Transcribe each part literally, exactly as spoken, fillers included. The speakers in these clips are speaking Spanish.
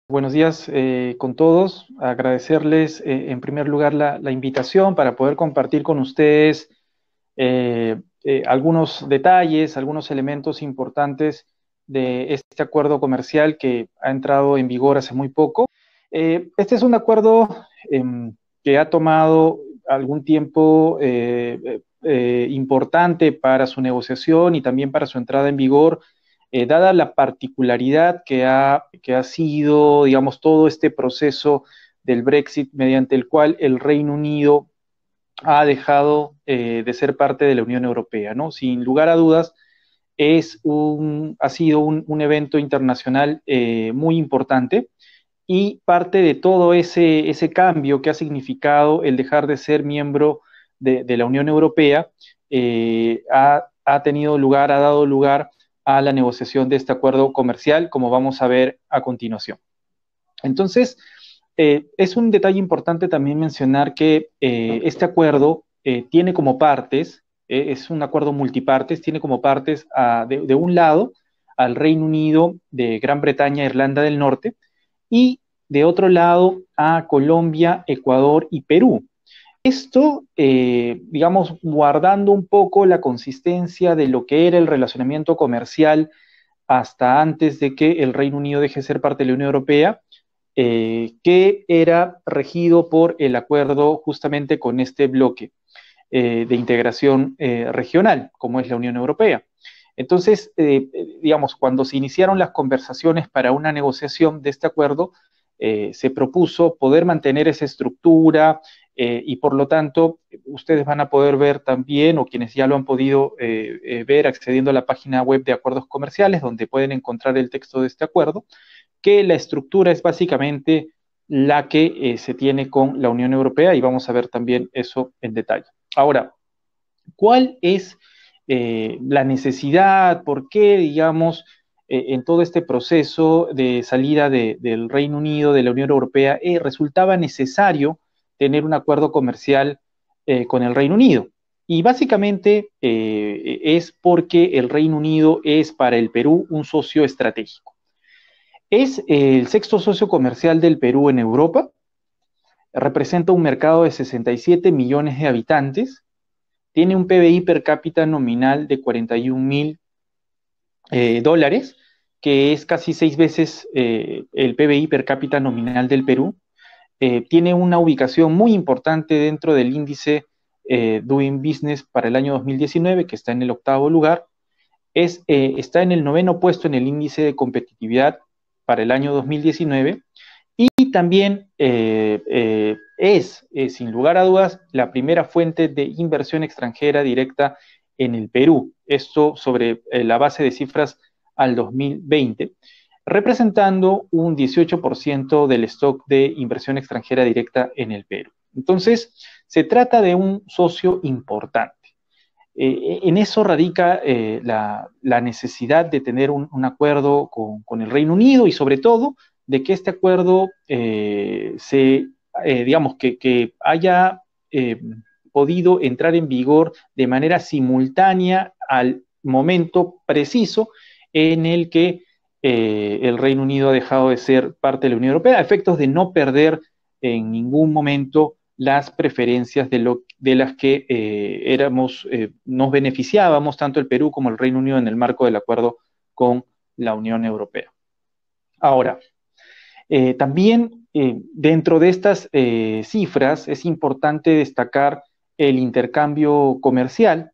Buenos días eh, con todos. Agradecerles eh, en primer lugar la, la invitación para poder compartir con ustedes eh, eh, algunos detalles, algunos elementos importantes de este acuerdo comercial que ha entrado en vigor hace muy poco. Eh, este es un acuerdo eh, que ha tomado algún tiempo eh, eh, importante para su negociación y también para su entrada en vigor, eh, dada la particularidad que ha, que ha sido, digamos, todo este proceso del Brexit, mediante el cual el Reino Unido ha dejado eh, de ser parte de la Unión Europea, ¿no? Sin lugar a dudas, es un, ha sido un, un evento internacional eh, muy importante y parte de todo ese, ese cambio que ha significado el dejar de ser miembro de, de la Unión Europea, eh, ha, ha tenido lugar, ha dado lugar a la negociación de este acuerdo comercial, como vamos a ver a continuación. Entonces, eh, es un detalle importante también mencionar que eh, este acuerdo eh, tiene como partes, eh, es un acuerdo multipartes, tiene como partes a, de, de un lado al Reino Unido, de Gran Bretaña, Irlanda del Norte, y de otro lado a Colombia, Ecuador y Perú. Esto, eh, digamos, guardando un poco la consistencia de lo que era el relacionamiento comercial hasta antes de que el Reino Unido deje de ser parte de la Unión Europea, eh, que era regido por el acuerdo justamente con este bloque eh, de integración eh, regional, como es la Unión Europea. Entonces, eh, digamos, cuando se iniciaron las conversaciones para una negociación de este acuerdo, eh, se propuso poder mantener esa estructura eh, y por lo tanto ustedes van a poder ver también, o quienes ya lo han podido eh, eh, ver accediendo a la página web de acuerdos comerciales, donde pueden encontrar el texto de este acuerdo, que la estructura es básicamente la que eh, se tiene con la Unión Europea y vamos a ver también eso en detalle. Ahora, ¿cuál es eh, la necesidad? ¿Por qué, digamos, eh, en todo este proceso de salida de, del Reino Unido, de la Unión Europea, eh, resultaba necesario tener un acuerdo comercial eh, con el Reino Unido? Y básicamente eh, es porque el Reino Unido es para el Perú un socio estratégico. Es el sexto socio comercial del Perú en Europa, representa un mercado de sesenta y siete millones de habitantes, tiene un P B I per cápita nominal de cuarenta y un mil eh, dólares, que es casi seis veces eh, el P B I per cápita nominal del Perú. Eh, tiene una ubicación muy importante dentro del índice eh, Doing Business para el año dos mil diecinueve, que está en el octavo lugar. Es, eh, está en el noveno puesto en el índice de competitividad para el año dos mil diecinueve. Y también eh, eh, es, eh, sin lugar a dudas, la primera fuente de inversión extranjera directa en el Perú. Esto sobre eh, la base de cifras al dos mil veinte, representando un dieciocho por ciento del stock de inversión extranjera directa en el Perú. Entonces, se trata de un socio importante. Eh, en eso radica eh, la, la, necesidad de tener un, un acuerdo con, con, el Reino Unido y sobre todo de que este acuerdo eh, se, eh, digamos, que, que haya eh, podido entrar en vigor de manera simultánea al momento preciso en el que eh, el Reino Unido ha dejado de ser parte de la Unión Europea, a efectos de no perder en ningún momento las preferencias de, lo, de las que eh, éramos, eh, nos beneficiábamos tanto el Perú como el Reino Unido en el marco del acuerdo con la Unión Europea. Ahora, eh, también eh, dentro de estas eh, cifras es importante destacar el intercambio comercial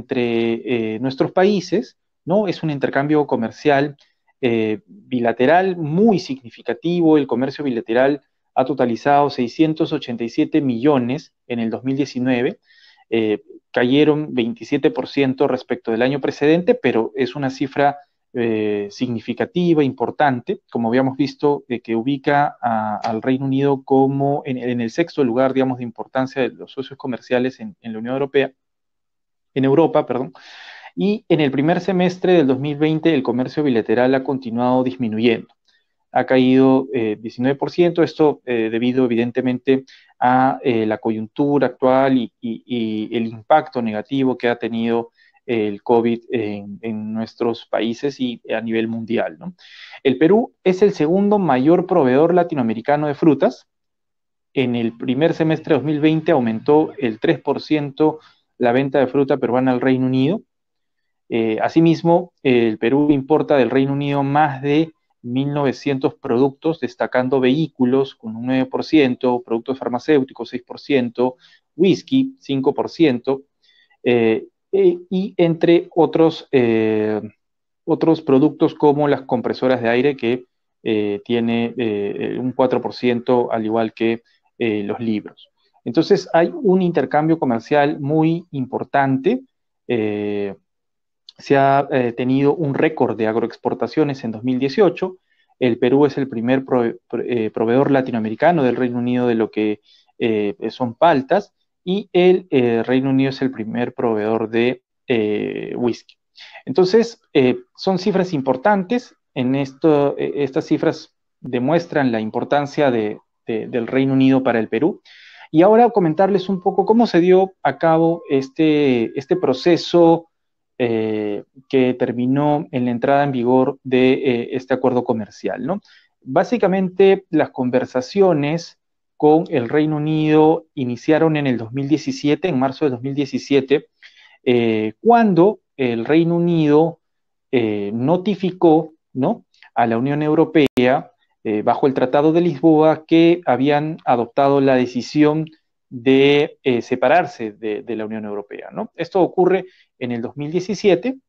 entre eh, nuestros países, ¿no? Es un intercambio comercial eh, bilateral muy significativo. El comercio bilateral ha totalizado seiscientos ochenta y siete millones en el dos mil diecinueve, eh, cayeron veintisiete por ciento respecto del año precedente, pero es una cifra eh, significativa, importante, como habíamos visto, eh, que ubica a, al Reino Unido como en, en el sexto lugar, digamos, de importancia de los socios comerciales en, en la Unión Europea, en Europa, perdón. Y en el primer semestre del dos mil veinte el comercio bilateral ha continuado disminuyendo. Ha caído eh, diecinueve por ciento, esto eh, debido evidentemente a eh, la coyuntura actual y, y, y el impacto negativo que ha tenido el COVID en, en nuestros países y a nivel mundial, ¿no? El Perú es el segundo mayor proveedor latinoamericano de frutas. En el primer semestre de dos mil veinte aumentó el tres por ciento la venta de fruta peruana al Reino Unido. Eh, asimismo, el Perú importa del Reino Unido más de mil novecientos productos, destacando vehículos con un nueve por ciento, productos farmacéuticos seis por ciento, whisky cinco por ciento, eh, eh, y entre otros, eh, otros productos como las compresoras de aire que eh, tiene eh, un cuatro por ciento, al igual que eh, los libros. Entonces hay un intercambio comercial muy importante. eh, Se ha eh, tenido un récord de agroexportaciones en dos mil dieciocho. El Perú es el primer prove eh, proveedor latinoamericano del Reino Unido de lo que eh, son paltas, y el eh, Reino Unido es el primer proveedor de eh, whisky. Entonces, eh, son cifras importantes. En esto, eh, estas cifras demuestran la importancia de, de, del Reino Unido para el Perú. Y ahora comentarles un poco cómo se dio a cabo este, este proceso eh, que terminó en la entrada en vigor de eh, este acuerdo comercial, ¿no? Básicamente, las conversaciones con el Reino Unido iniciaron en el dos mil diecisiete, en marzo de dos mil diecisiete, eh, cuando el Reino Unido eh, notificó, ¿no?, a la Unión Europea, eh, bajo el Tratado de Lisboa, que habían adoptado la decisión de eh, separarse de, de la Unión Europea, ¿no? Esto ocurre en el dos mil diecisiete,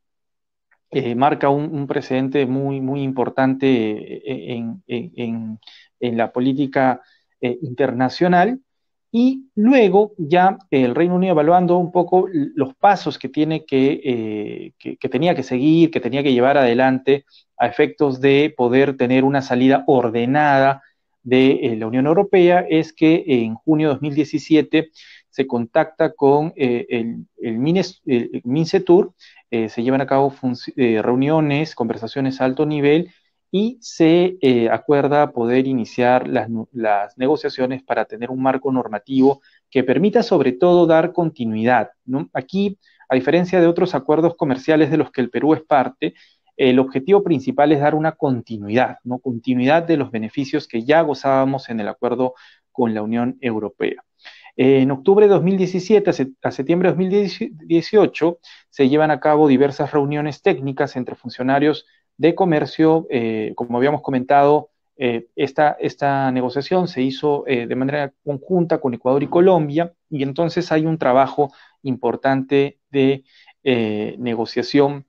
eh, marca un, un precedente muy, muy importante en, en, en, en la política eh, internacional. Y luego ya el Reino Unido, evaluando un poco los pasos que, tiene que, eh, que, que tenía que seguir, que tenía que llevar adelante a efectos de poder tener una salida ordenada de eh, la Unión Europea, es que en junio de dos mil diecisiete se contacta con eh, el, el, Mines, el Mincetur, eh, se llevan a cabo eh, reuniones, conversaciones a alto nivel, y se eh, acuerda poder iniciar las, las negociaciones para tener un marco normativo que permita sobre todo dar continuidad, ¿no? Aquí, a diferencia de otros acuerdos comerciales de los que el Perú es parte, el objetivo principal es dar una continuidad, ¿no? Continuidad de los beneficios que ya gozábamos en el acuerdo con la Unión Europea. En octubre de dos mil diecisiete a septiembre de dos mil dieciocho se llevan a cabo diversas reuniones técnicas entre funcionarios de comercio. Eh, como habíamos comentado, eh, esta, esta negociación se hizo eh, de manera conjunta con Ecuador y Colombia, y entonces hay un trabajo importante de eh, negociación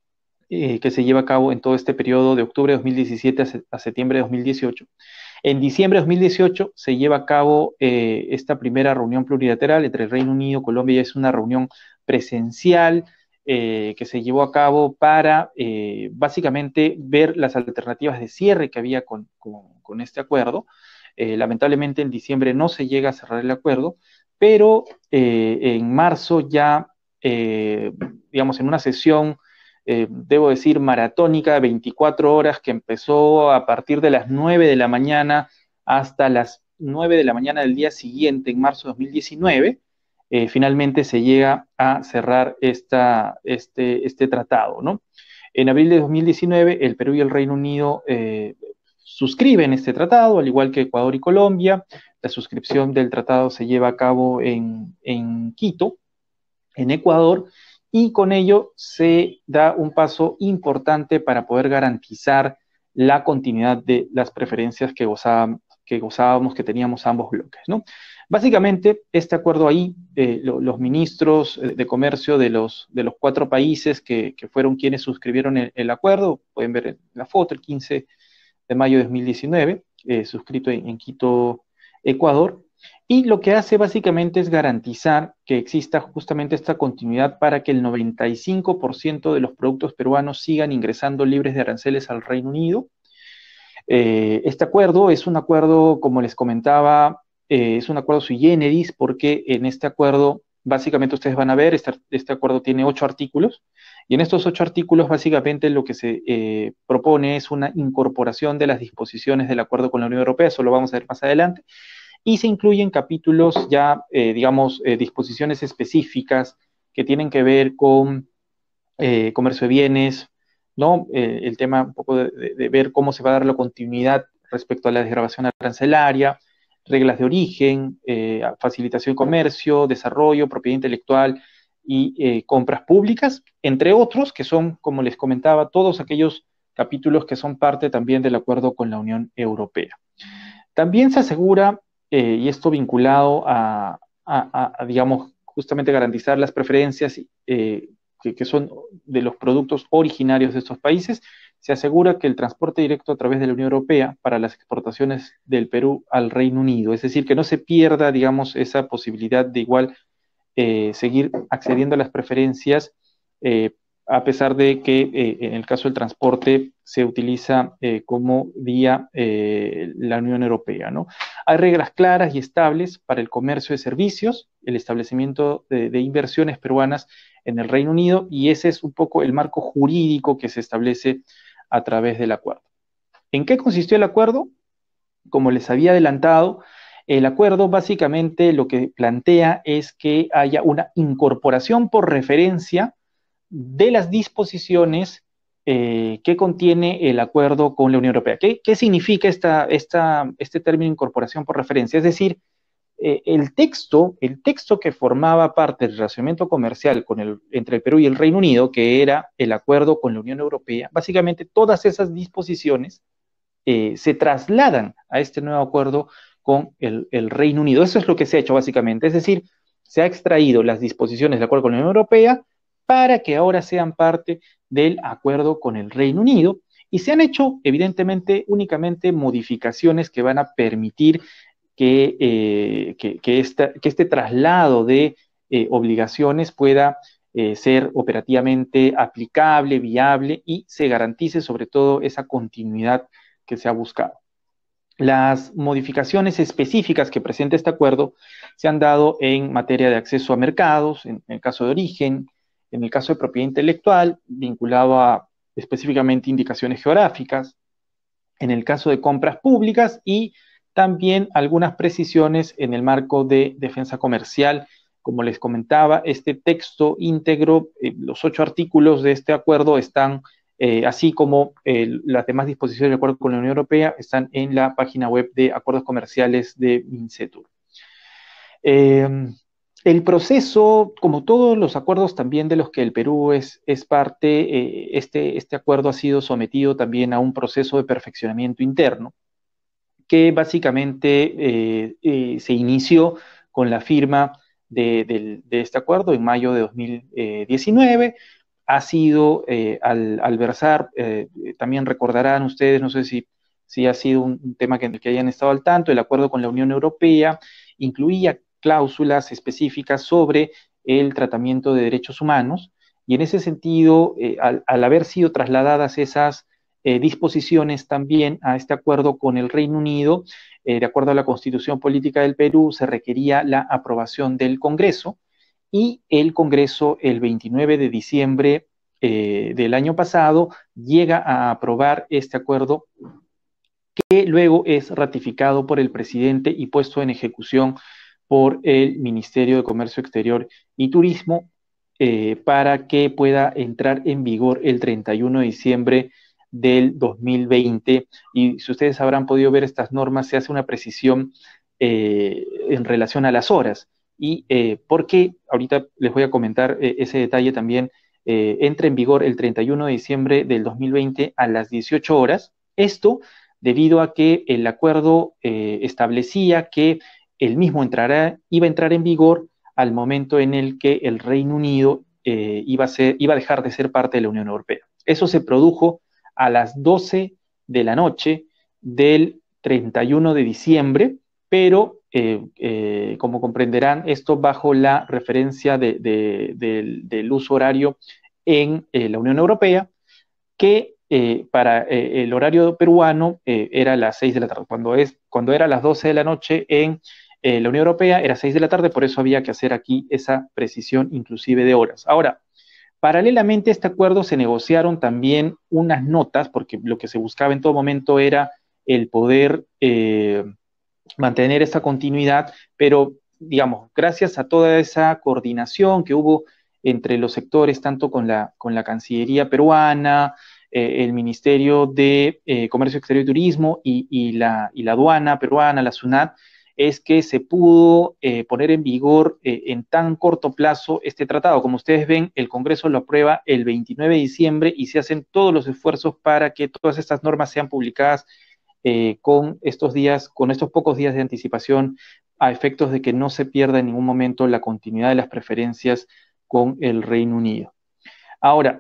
eh, que se lleva a cabo en todo este periodo de octubre de dos mil diecisiete a, se a septiembre de dos mil dieciocho. En diciembre de dos mil dieciocho se lleva a cabo eh, esta primera reunión plurilateral entre el Reino Unido y Colombia. Es una reunión presencial eh, que se llevó a cabo para eh, básicamente ver las alternativas de cierre que había con, con, con este acuerdo. Eh, lamentablemente en diciembre no se llega a cerrar el acuerdo, pero eh, en marzo ya, eh, digamos, en una sesión Eh, debo decir, maratónica de veinticuatro horas, que empezó a partir de las nueve de la mañana hasta las nueve de la mañana del día siguiente, en marzo de dos mil diecinueve, eh, finalmente se llega a cerrar esta, este, este tratado, ¿no? En abril de dos mil diecinueve, el Perú y el Reino Unido eh, suscriben este tratado, al igual que Ecuador y Colombia. La suscripción del tratado se lleva a cabo en, en Quito, en Ecuador, y con ello se da un paso importante para poder garantizar la continuidad de las preferencias que gozábamos, que, gozábamos, que teníamos ambos bloques, ¿no? Básicamente, este acuerdo ahí, eh, lo, los ministros de comercio de los, de los cuatro países que, que fueron quienes suscribieron el, el acuerdo, pueden ver en la foto, el quince de mayo de dos mil diecinueve, eh, suscrito en, en Quito, Ecuador. Y lo que hace básicamente es garantizar que exista justamente esta continuidad para que el noventa y cinco por ciento de los productos peruanos sigan ingresando libres de aranceles al Reino Unido. Eh, este acuerdo es un acuerdo, como les comentaba, eh, es un acuerdo sui generis, porque en este acuerdo, básicamente ustedes van a ver, este, este acuerdo tiene ocho artículos, y en estos ocho artículos básicamente lo que se eh, propone es una incorporación de las disposiciones del acuerdo con la Unión Europea. Eso lo vamos a ver más adelante. Y se incluyen capítulos ya, eh, digamos, eh, disposiciones específicas que tienen que ver con eh, comercio de bienes, ¿no? Eh, el tema un poco de, de, de ver cómo se va a dar la continuidad respecto a la desgravación arancelaria, reglas de origen, eh, facilitación de comercio, desarrollo, propiedad intelectual y eh, compras públicas, entre otros, que son, como les comentaba, todos aquellos capítulos que son parte también del acuerdo con la Unión Europea. También se asegura, eh, y esto vinculado a, a, a, digamos, justamente garantizar las preferencias eh, que, que son de los productos originarios de estos países, se asegura que el transporte directo a través de la Unión Europea para las exportaciones del Perú al Reino Unido, es decir, que no se pierda, digamos, esa posibilidad de igual eh, seguir accediendo a las preferencias, eh, a pesar de que eh, en el caso del transporte se utiliza eh, como vía eh, la Unión Europea, ¿no? Hay reglas claras y estables para el comercio de servicios, el establecimiento de, de inversiones peruanas en el Reino Unido, y ese es un poco el marco jurídico que se establece a través del acuerdo. ¿En qué consistió el acuerdo? Como les había adelantado, el acuerdo básicamente lo que plantea es que haya una incorporación por referencia de las disposiciones eh, que contiene el acuerdo con la Unión Europea. ¿Qué, qué significa esta, esta, este término incorporación por referencia? Es decir, eh, el texto, el texto que formaba parte del relacionamiento comercial con el, entre el Perú y el Reino Unido, que era el acuerdo con la Unión Europea, básicamente todas esas disposiciones eh, se trasladan a este nuevo acuerdo con el, el Reino Unido. Eso es lo que se ha hecho básicamente, es decir, se ha extraído las disposiciones del acuerdo con la Unión Europea para que ahora sean parte del acuerdo con el Reino Unido, y se han hecho evidentemente únicamente modificaciones que van a permitir que, eh, que, que, esta, que este traslado de eh, obligaciones pueda eh, ser operativamente aplicable, viable, y se garantice sobre todo esa continuidad que se ha buscado. Las modificaciones específicas que presenta este acuerdo se han dado en materia de acceso a mercados, en, en el caso de origen, en el caso de propiedad intelectual, vinculado a específicamente indicaciones geográficas, en el caso de compras públicas, y también algunas precisiones en el marco de defensa comercial. Como les comentaba, este texto íntegro, eh, los ocho artículos de este acuerdo están Eh, así como eh, las demás disposiciones del acuerdo con la Unión Europea, están en la página web de acuerdos comerciales de MINCETUR. Eh, el proceso, como todos los acuerdos también de los que el Perú es, es parte, eh, este, este acuerdo ha sido sometido también a un proceso de perfeccionamiento interno, que básicamente eh, eh, se inició con la firma de, de, de este acuerdo en mayo de dos mil diecinueve. Ha sido, eh, al, al, versar, eh, también recordarán ustedes, no sé si, si ha sido un, un tema que, que hayan estado al tanto, el acuerdo con la Unión Europea incluía cláusulas específicas sobre el tratamiento de derechos humanos, y en ese sentido, eh, al, al haber sido trasladadas esas eh, disposiciones también a este acuerdo con el Reino Unido, eh, de acuerdo a la Constitución Política del Perú, se requería la aprobación del Congreso, y el Congreso el veintinueve de diciembre eh, del año pasado llega a aprobar este acuerdo, que luego es ratificado por el presidente y puesto en ejecución por el Ministerio de Comercio Exterior y Turismo, eh, para que pueda entrar en vigor el treinta y uno de diciembre del dos mil veinte. Y si ustedes habrán podido ver estas normas, se hace una precisión eh, en relación a las horas. Y eh, porque ahorita les voy a comentar eh, ese detalle también, eh, entra en vigor el treinta y uno de diciembre del dos mil veinte a las dieciocho horas. Esto debido a que el acuerdo eh, establecía que el mismo entrará, iba a entrar en vigor al momento en el que el Reino Unido eh, iba, a ser, iba a dejar de ser parte de la Unión Europea. Eso se produjo a las doce de la noche del treinta y uno de diciembre, pero eh, eh, como comprenderán, esto bajo la referencia de, de, de, del uso horario en eh, la Unión Europea, que eh, para eh, el horario peruano eh, era las seis de la tarde. Cuando, es, cuando era las doce de la noche en eh, la Unión Europea era seis de la tarde, por eso había que hacer aquí esa precisión inclusive de horas. Ahora, paralelamente a este acuerdo se negociaron también unas notas, porque lo que se buscaba en todo momento era el poder eh, mantener esa continuidad, pero digamos, gracias a toda esa coordinación que hubo entre los sectores, tanto con la, con la Cancillería peruana, eh, el Ministerio de eh, Comercio Exterior y Turismo y, y, la, y la aduana peruana, la SUNAT, es que se pudo eh, poner en vigor eh, en tan corto plazo este tratado. Como ustedes ven, el Congreso lo aprueba el veintinueve de diciembre y se hacen todos los esfuerzos para que todas estas normas sean publicadas eh, con estos días, con estos pocos días de anticipación, a efectos de que no se pierda en ningún momento la continuidad de las preferencias con el Reino Unido. Ahora,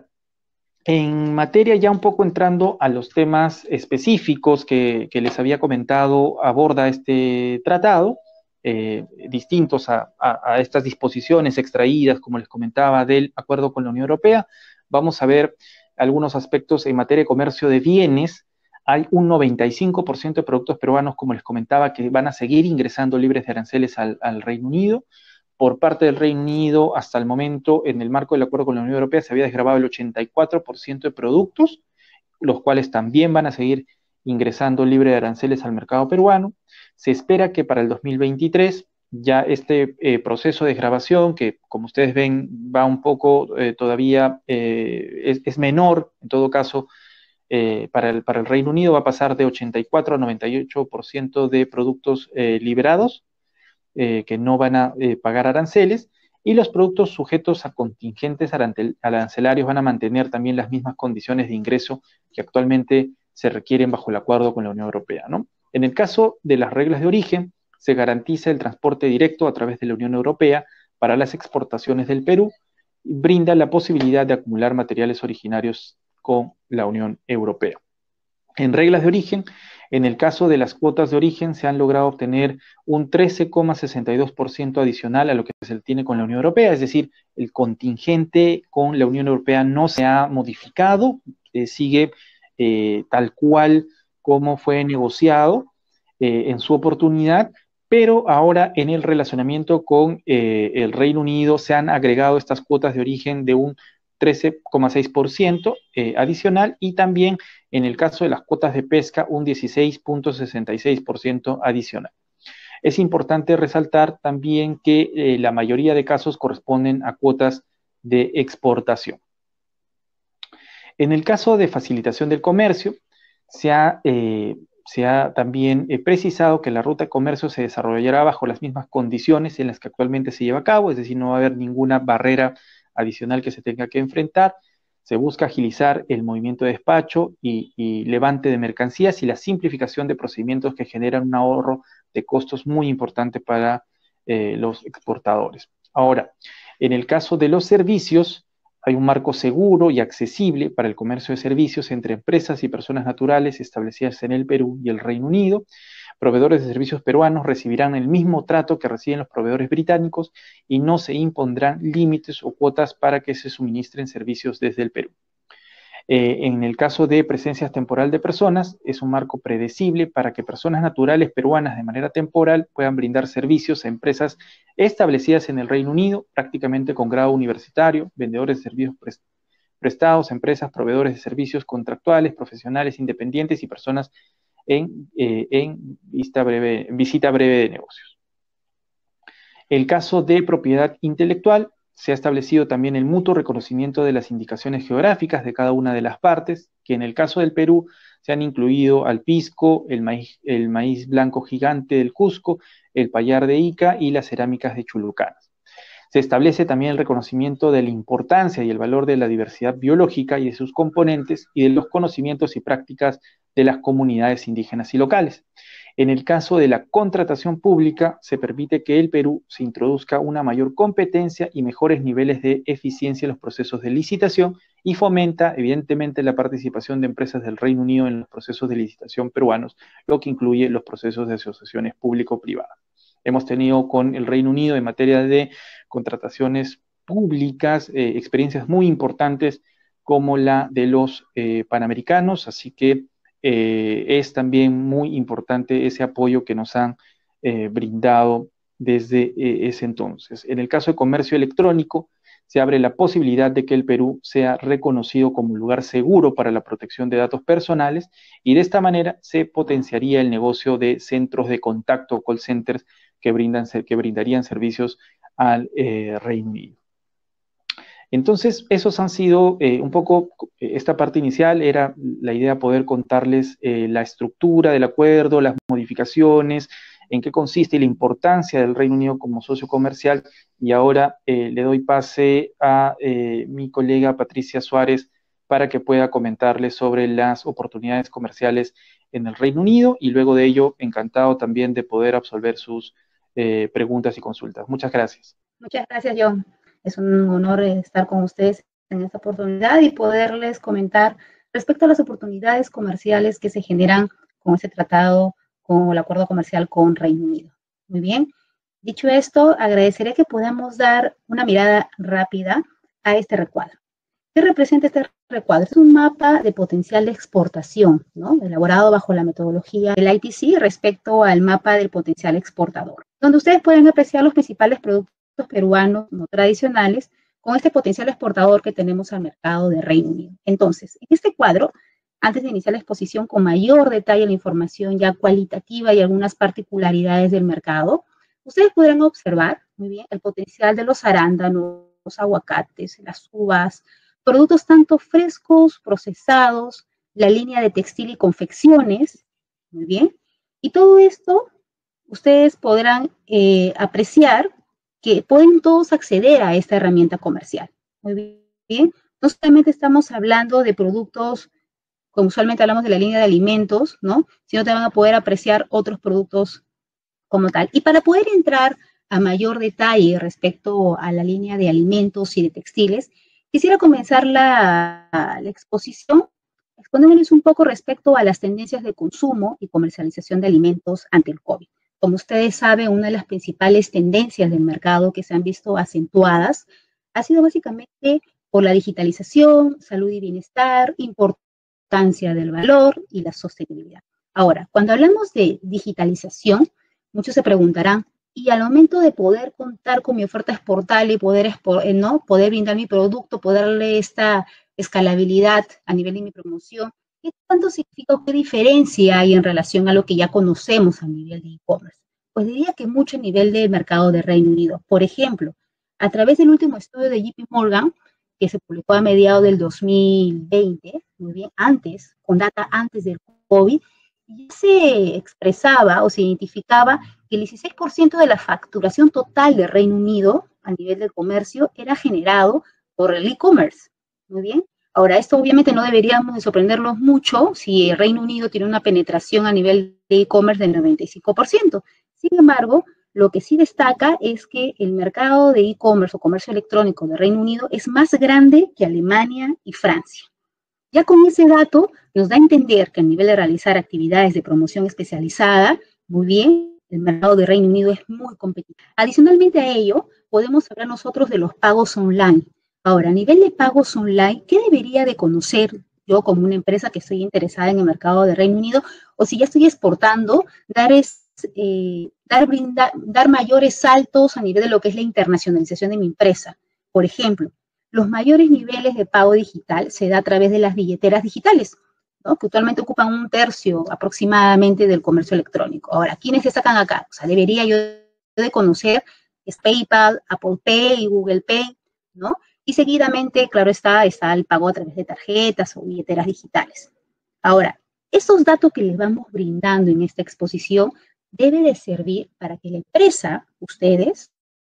en materia, ya un poco entrando a los temas específicos que, que les había comentado, aborda este tratado, eh, distintos a, a, a estas disposiciones extraídas, como les comentaba, del acuerdo con la Unión Europea. Vamos a ver algunos aspectos en materia de comercio de bienes. Hay un noventa y cinco por ciento de productos peruanos, como les comentaba, que van a seguir ingresando libres de aranceles al, al Reino Unido. Por parte del Reino Unido, hasta el momento, en el marco del acuerdo con la Unión Europea, se había desgravado el ochenta y cuatro por ciento de productos, los cuales también van a seguir ingresando libre de aranceles al mercado peruano. Se espera que para el dos mil veintitrés ya este eh, proceso de desgravación, que como ustedes ven va un poco eh, todavía, eh, es, es menor, en todo caso, eh, para, el, para el Reino Unido va a pasar de ochenta y cuatro a noventa y ocho por ciento de productos eh, liberados, Eh, que no van a eh, pagar aranceles, y los productos sujetos a contingentes arancelarios van a mantener también las mismas condiciones de ingreso que actualmente se requieren bajo el acuerdo con la Unión Europea, ¿no? En el caso de las reglas de origen, se garantiza el transporte directo a través de la Unión Europea para las exportaciones del Perú, y brinda la posibilidad de acumular materiales originarios con la Unión Europea. En reglas de origen, en el caso de las cuotas de origen, se han logrado obtener un trece coma sesenta y dos por ciento adicional a lo que se tiene con la Unión Europea, es decir, el contingente con la Unión Europea no se ha modificado, eh, sigue eh, tal cual como fue negociado eh, en su oportunidad, pero ahora en el relacionamiento con eh, el Reino Unido se han agregado estas cuotas de origen de un trece coma seis por ciento eh, adicional, y también en el caso de las cuotas de pesca un dieciséis coma sesenta y seis por ciento adicional. Es importante resaltar también que eh, la mayoría de casos corresponden a cuotas de exportación. En el caso de facilitación del comercio, se ha, eh, se ha también eh, precisado que la ruta de comercio se desarrollará bajo las mismas condiciones en las que actualmente se lleva a cabo, es decir, no va a haber ninguna barrera adicional que se tenga que enfrentar. Se busca agilizar el movimiento de despacho y, y levante de mercancías y la simplificación de procedimientos que generan un ahorro de costos muy importante para eh, los exportadores. Ahora, en el caso de los servicios, hay un marco seguro y accesible para el comercio de servicios entre empresas y personas naturales establecidas en el Perú y el Reino Unido. Proveedores de servicios peruanos recibirán el mismo trato que reciben los proveedores británicos y no se impondrán límites o cuotas para que se suministren servicios desde el Perú. Eh, en el caso de presencia temporal de personas, es un marco predecible para que personas naturales peruanas de manera temporal puedan brindar servicios a empresas establecidas en el Reino Unido, prácticamente con grado universitario, vendedores de servicios prestados, empresas, proveedores de servicios contractuales, profesionales independientes y personas en, eh, en, vista breve, en visita breve de negocios. El caso de propiedad intelectual, se ha establecido también el mutuo reconocimiento de las indicaciones geográficas de cada una de las partes, que en el caso del Perú se han incluido al pisco, el maíz, el maíz blanco gigante del Cusco, el payar de Ica y las cerámicas de Chulucanas. Se establece también el reconocimiento de la importancia y el valor de la diversidad biológica y de sus componentes y de los conocimientos y prácticas de las comunidades indígenas y locales. En el caso de la contratación pública, se permite que el Perú se introduzca una mayor competencia y mejores niveles de eficiencia en los procesos de licitación y fomenta, evidentemente, la participación de empresas del Reino Unido en los procesos de licitación peruanos, lo que incluye los procesos de asociaciones público-privadas. Hemos tenido con el Reino Unido en materia de contrataciones públicas eh, experiencias muy importantes como la de los eh, panamericanos, así que Eh, es también muy importante ese apoyo que nos han eh, brindado desde eh, ese entonces. En el caso de comercio electrónico, se abre la posibilidad de que el Perú sea reconocido como un lugar seguro para la protección de datos personales, y de esta manera se potenciaría el negocio de centros de contacto, call centers, que, brindan, que brindarían servicios al eh, Reino Unido. Entonces, esos han sido eh, un poco, esta parte inicial era la idea poder contarles eh, la estructura del acuerdo, las modificaciones, en qué consiste y la importancia del Reino Unido como socio comercial. Y ahora eh, le doy pase a eh, mi colega Patricia Suárez para que pueda comentarles sobre las oportunidades comerciales en el Reino Unido y luego de ello, encantado también de poder absolver sus eh, preguntas y consultas. Muchas gracias. Muchas gracias, John. Es un honor estar con ustedes en esta oportunidad y poderles comentar respecto a las oportunidades comerciales que se generan con este tratado, con el acuerdo comercial con Reino Unido. Muy bien. Dicho esto, agradeceré que podamos dar una mirada rápida a este recuadro. ¿Qué representa este recuadro? Es un mapa de potencial de exportación, ¿no? Elaborado bajo la metodología del I T C respecto al mapa del potencial exportador, donde ustedes pueden apreciar los principales productos peruanos no tradicionales con este potencial exportador que tenemos al mercado de Reino Unido. Entonces, en este cuadro, antes de iniciar la exposición con mayor detalle la información ya cualitativa y algunas particularidades del mercado, ustedes podrán observar, muy bien, el potencial de los arándanos, los aguacates, las uvas, productos tanto frescos, procesados, la línea de textil y confecciones, muy bien, y todo esto ustedes podrán eh, apreciar que pueden todos acceder a esta herramienta comercial. Muy bien, no solamente estamos hablando de productos, como usualmente hablamos de la línea de alimentos, ¿no? Sino te van a poder apreciar otros productos como tal. Y para poder entrar a mayor detalle respecto a la línea de alimentos y de textiles, quisiera comenzar la, la exposición exponiéndoles un poco respecto a las tendencias de consumo y comercialización de alimentos ante el COVID. Como ustedes saben, una de las principales tendencias del mercado que se han visto acentuadas ha sido básicamente por la digitalización, salud y bienestar, importancia del valor y la sostenibilidad. Ahora, cuando hablamos de digitalización, muchos se preguntarán, y al momento de poder contar con mi oferta exportable y poder, ¿no? poder brindar mi producto, poder darle esta escalabilidad a nivel de mi promoción, ¿qué tanto significa o qué diferencia hay en relación a lo que ya conocemos a nivel de e-commerce? Pues diría que mucho a nivel del mercado de Reino Unido. Por ejemplo, a través del último estudio de J P Morgan, que se publicó a mediados del dos mil veinte, muy bien, antes, con data antes del COVID, ya se expresaba o se identificaba que el dieciséis por ciento de la facturación total de Reino Unido a nivel del comercio era generado por el e-commerce. Muy bien. Ahora, esto obviamente no deberíamos de sorprendernos mucho si el Reino Unido tiene una penetración a nivel de e-commerce del noventa y cinco por ciento. Sin embargo, lo que sí destaca es que el mercado de e-commerce o comercio electrónico de Reino Unido es más grande que Alemania y Francia. Ya con ese dato nos da a entender que a nivel de realizar actividades de promoción especializada, muy bien, el mercado de Reino Unido es muy competitivo. Adicionalmente a ello, podemos hablar nosotros de los pagos online. Ahora, a nivel de pagos online, ¿qué debería de conocer yo como una empresa que estoy interesada en el mercado de Reino Unido? O si ya estoy exportando, dar, es, eh, dar, brinda, dar mayores saltos a nivel de lo que es la internacionalización de mi empresa. Por ejemplo, los mayores niveles de pago digital se da a través de las billeteras digitales, ¿no? Que actualmente ocupan un tercio aproximadamente del comercio electrónico. Ahora, ¿quiénes se sacan acá? O sea, debería yo de conocer es PayPal, Apple Pay y Google Pay, ¿no? Y seguidamente, claro está, está el pago a través de tarjetas o billeteras digitales. Ahora, esos datos que les vamos brindando en esta exposición debe de servir para que la empresa, ustedes,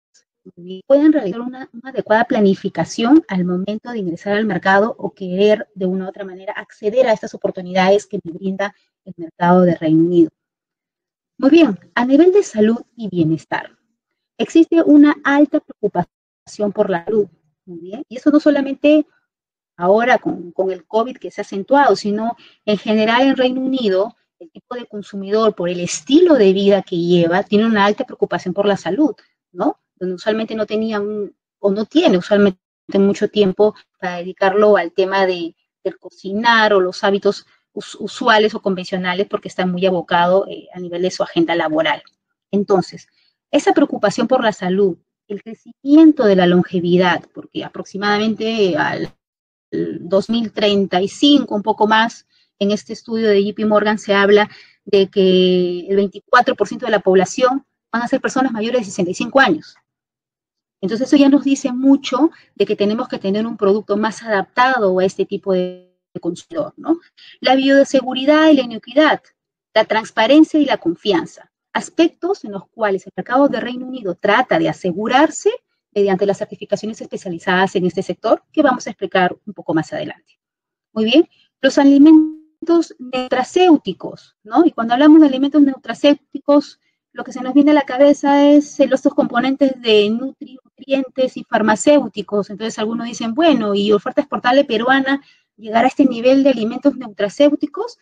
puedan realizar una, una adecuada planificación al momento de ingresar al mercado o querer de una u otra manera acceder a estas oportunidades que me brinda el mercado de Reino Unido. Muy bien, a nivel de salud y bienestar, existe una alta preocupación por la salud. Muy bien. Y eso no solamente ahora con, con el COVID que se ha acentuado, sino en general en Reino Unido, el tipo de consumidor, por el estilo de vida que lleva, tiene una alta preocupación por la salud, ¿no? Donde usualmente no tenía un, o no tiene usualmente mucho tiempo para dedicarlo al tema de, del cocinar o los hábitos us, usuales o convencionales porque está muy abocado eh, a nivel de su agenda laboral. Entonces, esa preocupación por la salud, el crecimiento de la longevidad, porque aproximadamente al dos mil treinta y cinco, un poco más, en este estudio de J P Morgan se habla de que el veinticuatro por ciento de la población van a ser personas mayores de sesenta y cinco años. Entonces eso ya nos dice mucho de que tenemos que tener un producto más adaptado a este tipo de consumidor, ¿no? La bioseguridad y la inocuidad, la transparencia y la confianza, aspectos en los cuales el mercado de Reino Unido trata de asegurarse mediante las certificaciones especializadas en este sector, que vamos a explicar un poco más adelante. Muy bien, los alimentos nutracéuticos, ¿no? Y cuando hablamos de alimentos nutracéuticos, lo que se nos viene a la cabeza es los dos componentes de nutri nutrientes y farmacéuticos. Entonces algunos dicen, bueno, y oferta exportable peruana llegar a este nivel de alimentos nutracéuticos,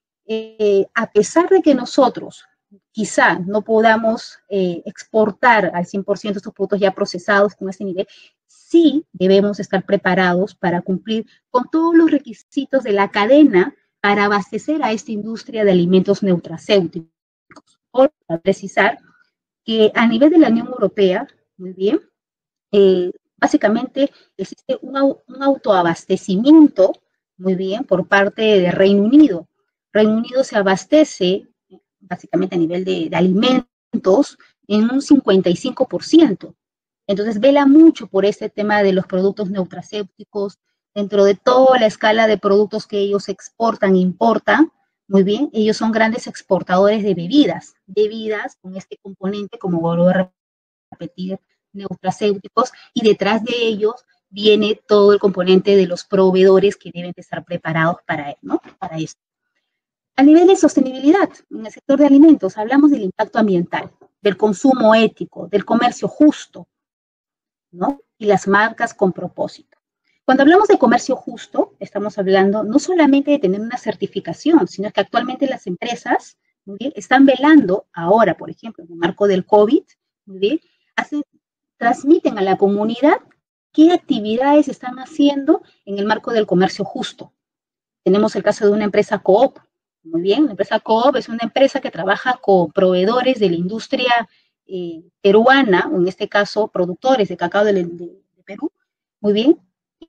eh, a pesar de que nosotros quizá no podamos eh, exportar al cien por ciento estos productos ya procesados con este nivel, sí debemos estar preparados para cumplir con todos los requisitos de la cadena para abastecer a esta industria de alimentos nutracéuticos. Por precisar que a nivel de la Unión Europea, muy bien, eh, básicamente existe un, un autoabastecimiento, muy bien, por parte de Reino Unido. Reino Unido se abastece básicamente a nivel de, de alimentos en un cincuenta y cinco por ciento. Entonces vela mucho por este tema de los productos nutracéuticos, dentro de toda la escala de productos que ellos exportan e importan. Muy bien, ellos son grandes exportadores de bebidas, bebidas con este componente, como vuelvo a repetir, nutracéuticos, y detrás de ellos viene todo el componente de los proveedores que deben de estar preparados para, ¿no? para esto. A nivel de sostenibilidad, en el sector de alimentos, hablamos del impacto ambiental, del consumo ético, del comercio justo, ¿no? Y las marcas con propósito. Cuando hablamos de comercio justo, estamos hablando no solamente de tener una certificación, sino que actualmente las empresas, muy bien, están velando ahora, por ejemplo, en el marco del COVID, muy bien, hacen, transmiten a la comunidad qué actividades están haciendo en el marco del comercio justo. Tenemos el caso de una empresa Coop, muy bien, la empresa Coop es una empresa que trabaja con proveedores de la industria eh, peruana, en este caso productores de cacao de, de, de Perú, muy bien,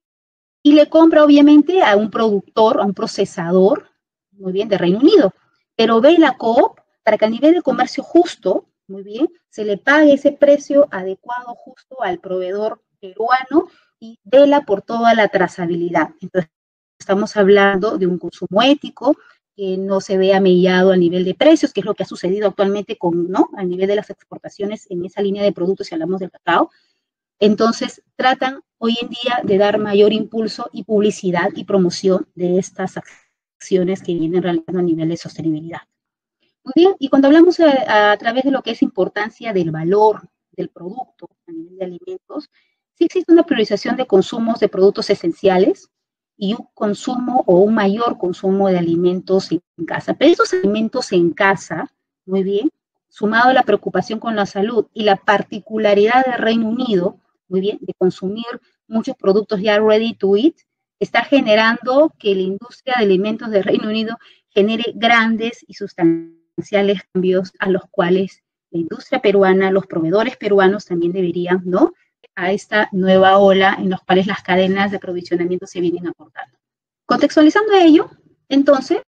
y le compra obviamente a un productor, a un procesador, muy bien, de Reino Unido, pero ve la Coop para que a nivel de comercio justo, muy bien, se le pague ese precio adecuado justo al proveedor peruano y vela por toda la trazabilidad. Entonces, estamos hablando de un consumo ético, que no se vea mellado a nivel de precios, que es lo que ha sucedido actualmente con, ¿no? a nivel de las exportaciones en esa línea de productos, si hablamos del cacao. Entonces, tratan hoy en día de dar mayor impulso y publicidad y promoción de estas acciones que vienen realizando a nivel de sostenibilidad. Muy bien, y cuando hablamos a, a través de lo que es importancia del valor del producto a nivel de alimentos, sí existe una priorización de consumos de productos esenciales y un consumo o un mayor consumo de alimentos en casa. Pero estos alimentos en casa, muy bien, sumado a la preocupación con la salud y la particularidad del Reino Unido, muy bien, de consumir muchos productos ya ready to eat, está generando que la industria de alimentos del Reino Unido genere grandes y sustanciales cambios a los cuales la industria peruana, los proveedores peruanos también deberían, ¿no?, a esta nueva ola en los cuales las cadenas de aprovisionamiento se vienen aportando. Contextualizando ello, entonces,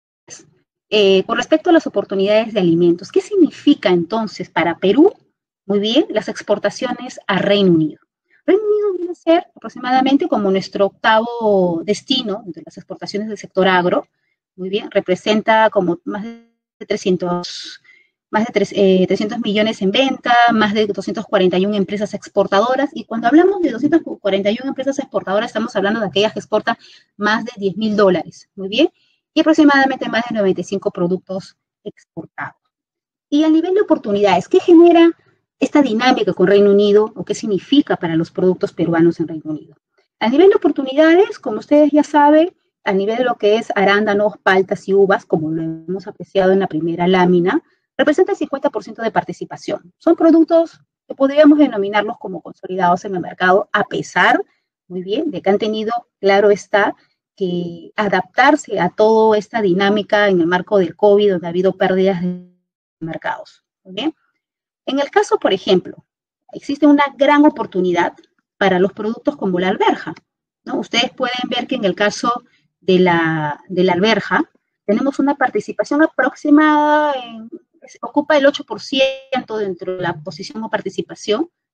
eh, con respecto a las oportunidades de alimentos, ¿qué significa entonces para Perú, muy bien, las exportaciones a Reino Unido? Reino Unido viene a ser aproximadamente como nuestro octavo destino de las exportaciones del sector agro, muy bien, representa como más de trescientos, más de tres, eh, trescientos millones en venta, más de doscientas cuarenta y una empresas exportadoras, y cuando hablamos de doscientas cuarenta y una empresas exportadoras, estamos hablando de aquellas que exportan más de diez mil dólares, muy bien, y aproximadamente más de noventa y cinco productos exportados. Y a nivel de oportunidades, ¿qué genera esta dinámica con Reino Unido o qué significa para los productos peruanos en Reino Unido? A nivel de oportunidades, como ustedes ya saben, a nivel de lo que es arándanos, paltas y uvas, como lo hemos apreciado en la primera lámina, representa el cincuenta por ciento de participación. Son productos que podríamos denominarlos como consolidados en el mercado, a pesar, muy bien, de que han tenido, claro está, que adaptarse a toda esta dinámica en el marco del COVID, donde ha habido pérdidas de mercados. ¿Muy bien? En el caso, por ejemplo, existe una gran oportunidad para los productos como la alberja, ¿no? Ustedes pueden ver que en el caso de la, de la alberja, tenemos una participación aproximada, en, ocupa el ocho por ciento dentro de la posición o participación,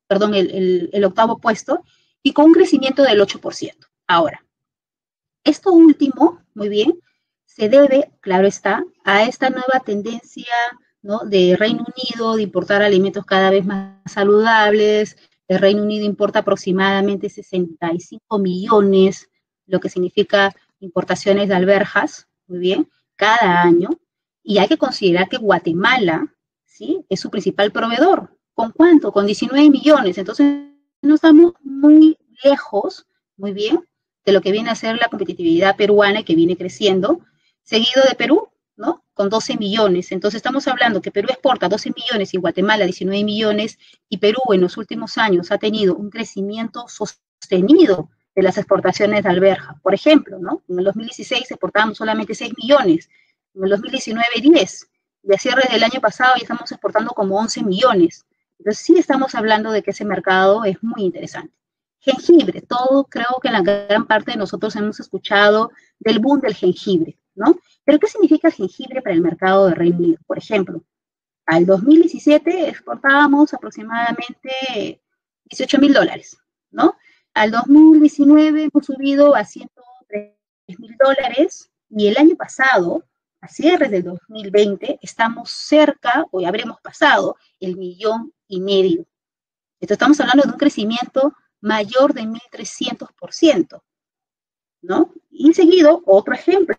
perdón, el, el, el octavo puesto, y con un crecimiento del ocho por ciento. Ahora, esto último, muy bien, se debe, claro está, a esta nueva tendencia, ¿no?, de Reino Unido de importar alimentos cada vez más saludables. El Reino Unido importa aproximadamente sesenta y cinco millones, lo que significa importaciones de alberjas, muy bien, cada año. Y hay que considerar que Guatemala, ¿sí?, es su principal proveedor. ¿Con cuánto? Con diecinueve millones. Entonces, no estamos muy lejos, muy bien, de lo que viene a ser la competitividad peruana, que viene creciendo, seguido de Perú, ¿no?, con doce millones. Entonces estamos hablando que Perú exporta doce millones y Guatemala diecinueve millones, y Perú en los últimos años ha tenido un crecimiento sostenido de las exportaciones de alberja. Por ejemplo, ¿no?, en el dos mil dieciséis exportábamos solamente seis millones, en el dos mil diecinueve diez, y a cierre del año pasado ya estamos exportando como once millones. Entonces sí estamos hablando de que ese mercado es muy interesante. Jengibre, todo, creo que la gran parte de nosotros hemos escuchado del boom del jengibre, ¿no? Pero ¿qué significa el jengibre para el mercado de Reino Unido? Por ejemplo, al dos mil diecisiete exportábamos aproximadamente dieciocho mil dólares, ¿no? Al dos mil diecinueve hemos subido a ciento tres mil dólares, y el año pasado, a cierres del dos mil veinte, estamos cerca, o habremos pasado, el millón y medio. Entonces estamos hablando de un crecimiento mayor de mil trescientos por ciento, ¿no? Y seguido, otro ejemplo,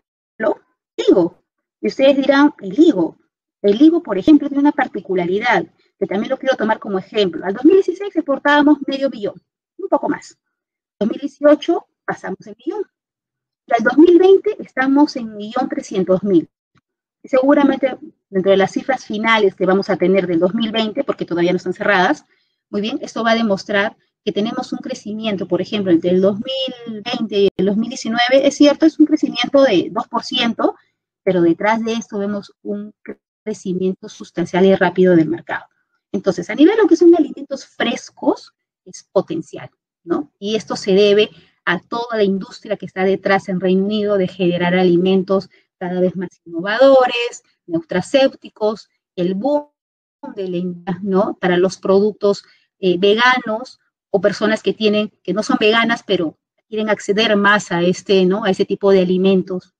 higo. Y ustedes dirán, el higo. El higo, por ejemplo, tiene una particularidad, que también lo quiero tomar como ejemplo. Al dos mil dieciséis exportábamos medio millón, un poco más. dos mil dieciocho pasamos el millón. Y al dos mil veinte estamos en un millón trescientos mil. Y seguramente, dentro de las cifras finales que vamos a tener del dos mil veinte, porque todavía no están cerradas, muy bien, esto va a demostrar que tenemos un crecimiento, por ejemplo, entre el dos mil veinte y el dos mil diecinueve, es cierto, es un crecimiento de dos por ciento, pero detrás de esto vemos un crecimiento sustancial y rápido del mercado. Entonces, a nivel de lo que son alimentos frescos, es potencial, ¿no? Y esto se debe a toda la industria que está detrás en Reino Unido de generar alimentos cada vez más innovadores, nutracéuticos, el boom de la, ¿no?, para los productos eh, veganos, o personas que tienen, que no son veganas, pero quieren acceder más a este, ¿no?, a ese tipo de alimentos.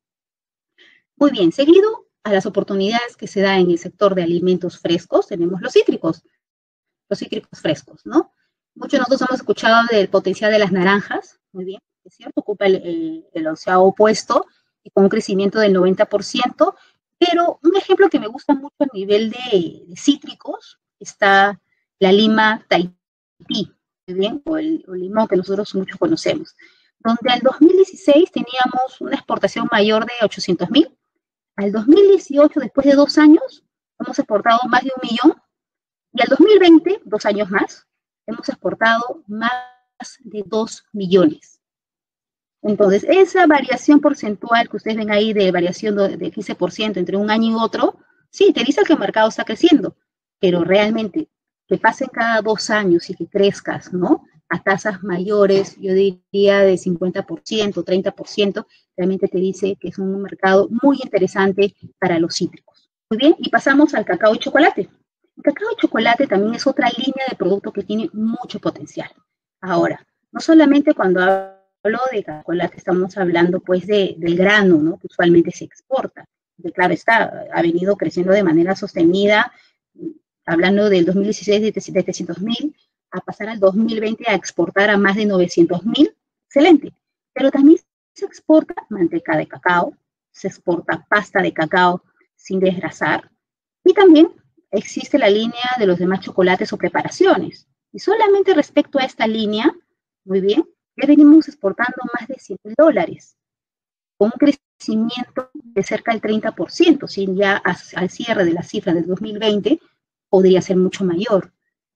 Muy bien, seguido a las oportunidades que se da en el sector de alimentos frescos, tenemos los cítricos, los cítricos frescos, ¿no? Muchos de nosotros hemos escuchado del potencial de las naranjas, muy bien, es cierto, ocupa el, el, el onceavo puesto, y con un crecimiento del noventa por ciento, pero un ejemplo que me gusta mucho a nivel de, de cítricos, está la lima Tahití, bien, o el, o el limón que nosotros muchos conocemos, donde al dos mil dieciséis teníamos una exportación mayor de ochocientos mil, al dos mil dieciocho, después de dos años, hemos exportado más de un millón, y al dos mil veinte, dos años más, hemos exportado más de dos millones. Entonces, esa variación porcentual que ustedes ven ahí de variación de quince por ciento entre un año y otro, sí, te dice que el mercado está creciendo, pero realmente que pasen cada dos años y que crezcas, ¿no?, a tasas mayores, yo diría de cincuenta por ciento, treinta por ciento, realmente te dice que es un mercado muy interesante para los cítricos. Muy bien, y pasamos al cacao y chocolate. El cacao y chocolate también es otra línea de producto que tiene mucho potencial. Ahora, no solamente cuando hablo de chocolate estamos hablando pues de, del grano, ¿no?, que usualmente se exporta. Que claro está, ha venido creciendo de manera sostenida, hablando del dos mil dieciséis de setecientos mil, a pasar al dos mil veinte a exportar a más de novecientos mil, excelente. Pero también se exporta manteca de cacao, se exporta pasta de cacao sin desgrasar, y también existe la línea de los demás chocolates o preparaciones. Y solamente respecto a esta línea, muy bien, ya venimos exportando más de cien mil dólares, con un crecimiento de cerca del treinta por ciento, si ya al cierre de la cifra del dos mil veinte podría ser mucho mayor,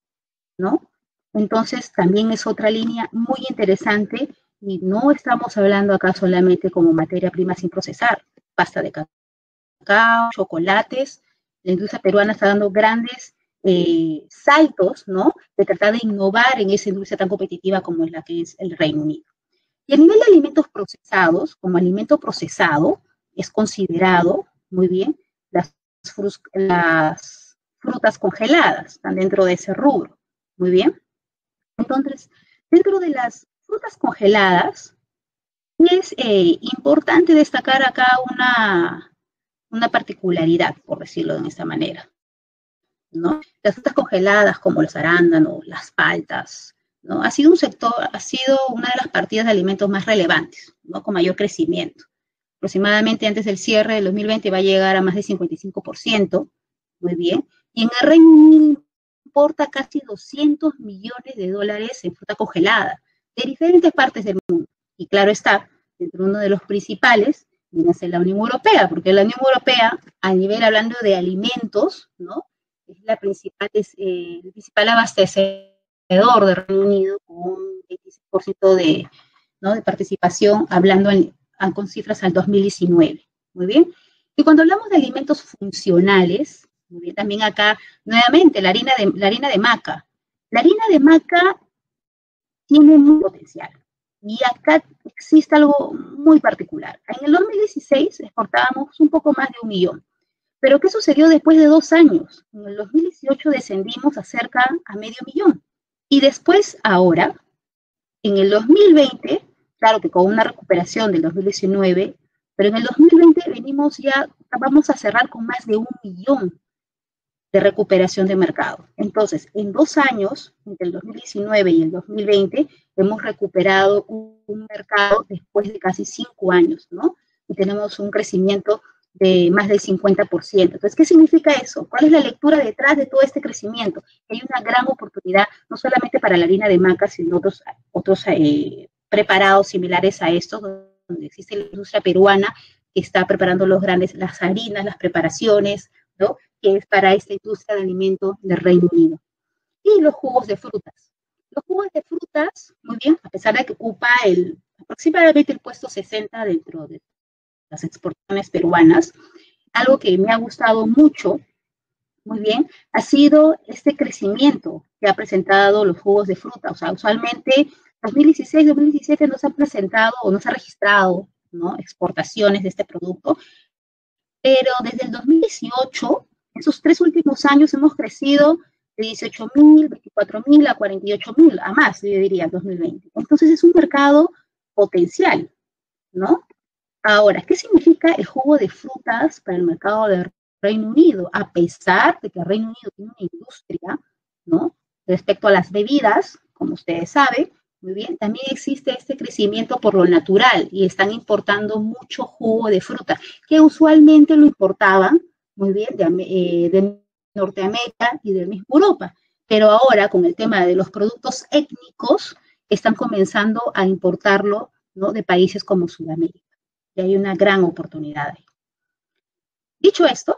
¿no? Entonces, también es otra línea muy interesante, y no estamos hablando acá solamente como materia prima sin procesar, pasta de cacao, chocolates. La industria peruana está dando grandes eh, saltos, ¿no?, de tratar de innovar en esa industria tan competitiva como es la que es el Reino Unido. Y a nivel de alimentos procesados, como alimento procesado, es considerado, muy bien, las, frus, las frutas congeladas, están dentro de ese rubro, muy bien. Entonces, dentro de las frutas congeladas, es eh, importante destacar acá una, una particularidad, por decirlo de esta manera, ¿no? Las frutas congeladas como los arándanos, las paltas, ¿no? Ha sido un sector, ha sido una de las partidas de alimentos más relevantes, ¿no? Con mayor crecimiento. Aproximadamente antes del cierre del dos mil veinte va a llegar a más de cincuenta y cinco por ciento, muy bien, y en el Reino Unido importa casi doscientos millones de dólares en fruta congelada de diferentes partes del mundo. Y claro está, dentro de uno de los principales viene a ser la Unión Europea, porque la Unión Europea, a nivel hablando de alimentos, ¿no? Es la principal, es, eh, el principal abastecedor del Reino Unido, con un veintiséis por ciento de, ¿no? de participación, hablando en, con cifras al dos mil diecinueve. Muy bien. Y cuando hablamos de alimentos funcionales, muy bien, también acá, nuevamente, la harina, de, la harina de maca. La harina de maca tiene mucho potencial. Y acá existe algo muy particular. En el dos mil dieciséis exportábamos un poco más de un millón. Pero ¿qué sucedió después de dos años? En el dos mil dieciocho descendimos a cerca a medio millón. Y después, ahora, en el dos mil veinte, claro que con una recuperación del dos mil diecinueve, pero en el dos mil veinte venimos ya, vamos a cerrar con más de un millón de recuperación de mercado. Entonces, en dos años, entre el dos mil diecinueve y el dos mil veinte, hemos recuperado un, un mercado después de casi cinco años, ¿no? Y tenemos un crecimiento de más del cincuenta por ciento. Entonces, ¿qué significa eso? ¿Cuál es la lectura detrás de todo este crecimiento? Hay una gran oportunidad, no solamente para la harina de maca, sino otros, otros eh, preparados similares a estos, donde existe la industria peruana que está preparando los grandes, las harinas, las preparaciones, ¿no? Que es para esta industria de alimentos del Reino Unido. Y los jugos de frutas. Los jugos de frutas, muy bien, a pesar de que ocupa el, aproximadamente el puesto sesenta dentro de las exportaciones peruanas, algo que me ha gustado mucho, muy bien, ha sido este crecimiento que ha presentado los jugos de fruta. O sea, usualmente dos mil dieciséis, dos mil diecisiete no se han presentado o no se ha registrado, ¿no? exportaciones de este producto, pero desde el dos mil dieciocho, esos tres últimos años hemos crecido de dieciocho mil, veinticuatro mil a cuarenta y ocho mil, a más, yo diría, dos mil veinte. Entonces es un mercado potencial, ¿no? Ahora, ¿qué significa el jugo de frutas para el mercado del Reino Unido? A pesar de que el Reino Unido tiene una industria, ¿no? Respecto a las bebidas, como ustedes saben, muy bien, también existe este crecimiento por lo natural y están importando mucho jugo de fruta, que usualmente lo importaban, muy bien, de, eh, de Norteamérica y de misma Europa. Pero ahora, con el tema de los productos étnicos, están comenzando a importarlo, ¿no? de países como Sudamérica. Y hay una gran oportunidad ahí. Dicho esto,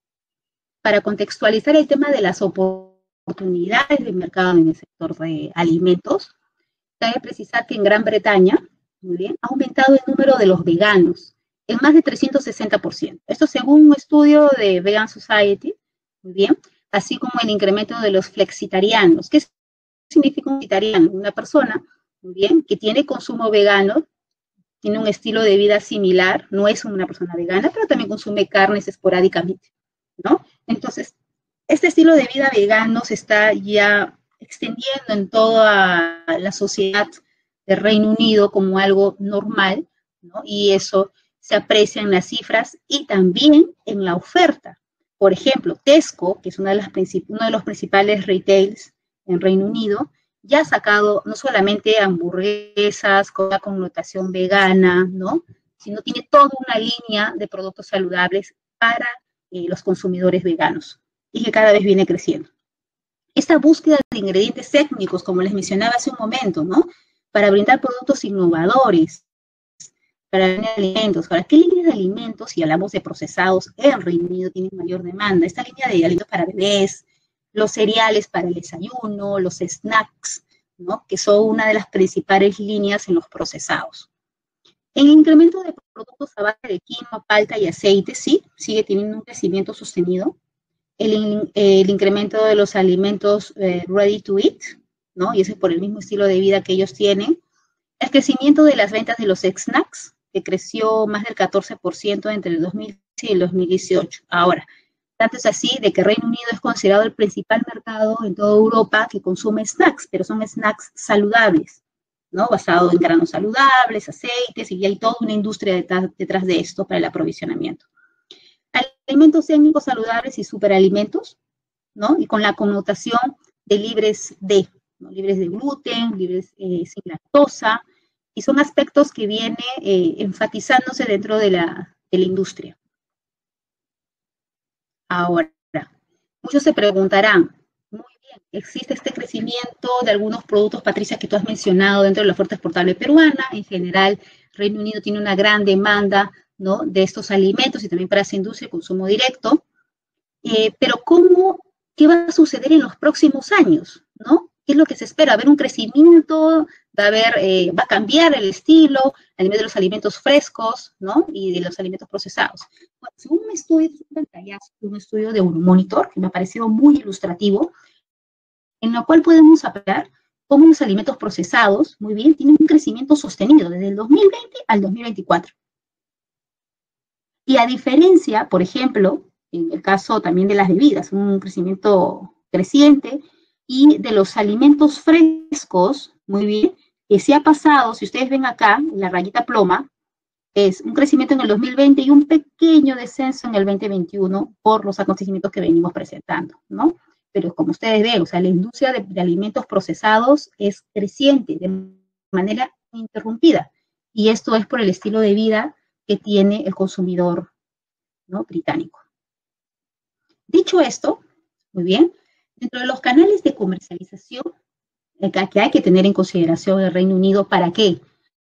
para contextualizar el tema de las oportunidades de mercado en el sector de alimentos, cabe precisar que en Gran Bretaña, muy bien, ha aumentado el número de los veganos en más de trescientos sesenta por ciento. Esto según un estudio de Vegan Society, muy bien, así como el incremento de los flexitarianos. ¿Qué significa un flexitariano? Una persona, muy bien, que tiene consumo vegano, tiene un estilo de vida similar, no es una persona vegana, pero también consume carnes esporádicamente, ¿no? Entonces, este estilo de vida vegano se está ya extendiendo en toda la sociedad del Reino Unido como algo normal, ¿no? Y eso se aprecia en las cifras y también en la oferta. Por ejemplo, Tesco, que es una de las uno de los principales retails en Reino Unido, ya ha sacado no solamente hamburguesas con una connotación vegana, ¿no? Sino tiene toda una línea de productos saludables para eh, los consumidores veganos y que cada vez viene creciendo. Esta búsqueda de ingredientes técnicos, como les mencionaba hace un momento, ¿no? Para brindar productos innovadores, para vender alimentos. ¿Para qué líneas de alimentos, si hablamos de procesados, en Reino Unido tienen mayor demanda? Esta línea de alimentos para bebés, los cereales para el desayuno, los snacks, ¿no? Que son una de las principales líneas en los procesados. El incremento de productos a base de quinoa, palta y aceite, sí, sigue teniendo un crecimiento sostenido. El, el incremento de los alimentos eh, ready to eat, ¿no? Y ese es por el mismo estilo de vida que ellos tienen. El crecimiento de las ventas de los snacks, que creció más del catorce por ciento entre el dos mil quince y el dos mil dieciocho. Ahora, Tanto es así de que Reino Unido es considerado el principal mercado en toda Europa que consume snacks, pero son snacks saludables, ¿no? Basados en granos saludables, aceites, y hay toda una industria detrás, detrás de esto para el aprovisionamiento. Alimentos étnicos saludables y superalimentos, ¿no? Y con la connotación de libres de, ¿no? Libres de gluten, libres eh, sin lactosa, y son aspectos que vienen eh, enfatizándose dentro de la, de la industria. Ahora, muchos se preguntarán, muy bien, existe este crecimiento de algunos productos, Patricia, que tú has mencionado dentro de la oferta exportable peruana. En general, Reino Unido tiene una gran demanda, ¿no?, de estos alimentos y también para esa industria de consumo directo. Eh, pero ¿cómo, qué va a suceder en los próximos años, ¿no? ¿Qué es lo que se espera? ¿Va a haber un crecimiento? ¿Va a, haber, eh, va a cambiar el estilo a nivel de los alimentos frescos, ¿no?, y de los alimentos procesados? Bueno, según un estudio, un pantallazo, un estudio de Euromonitor, que me ha parecido muy ilustrativo, en lo cual podemos hablar cómo los alimentos procesados, muy bien, tienen un crecimiento sostenido desde el dos mil veinte al dos mil veinticuatro. Y a diferencia, por ejemplo, en el caso también de las bebidas, un crecimiento creciente, y de los alimentos frescos, muy bien, que se ha pasado, si ustedes ven acá, en la rayita ploma, es un crecimiento en el dos mil veinte y un pequeño descenso en el veinte veintiuno por los acontecimientos que venimos presentando, ¿no? Pero como ustedes ven, o sea, la industria de, de alimentos procesados es creciente de manera ininterrumpida, y esto es por el estilo de vida que tiene el consumidor, ¿no?, británico. Dicho esto, muy bien, dentro de los canales de comercialización que hay que tener en consideración el Reino Unido, ¿para qué?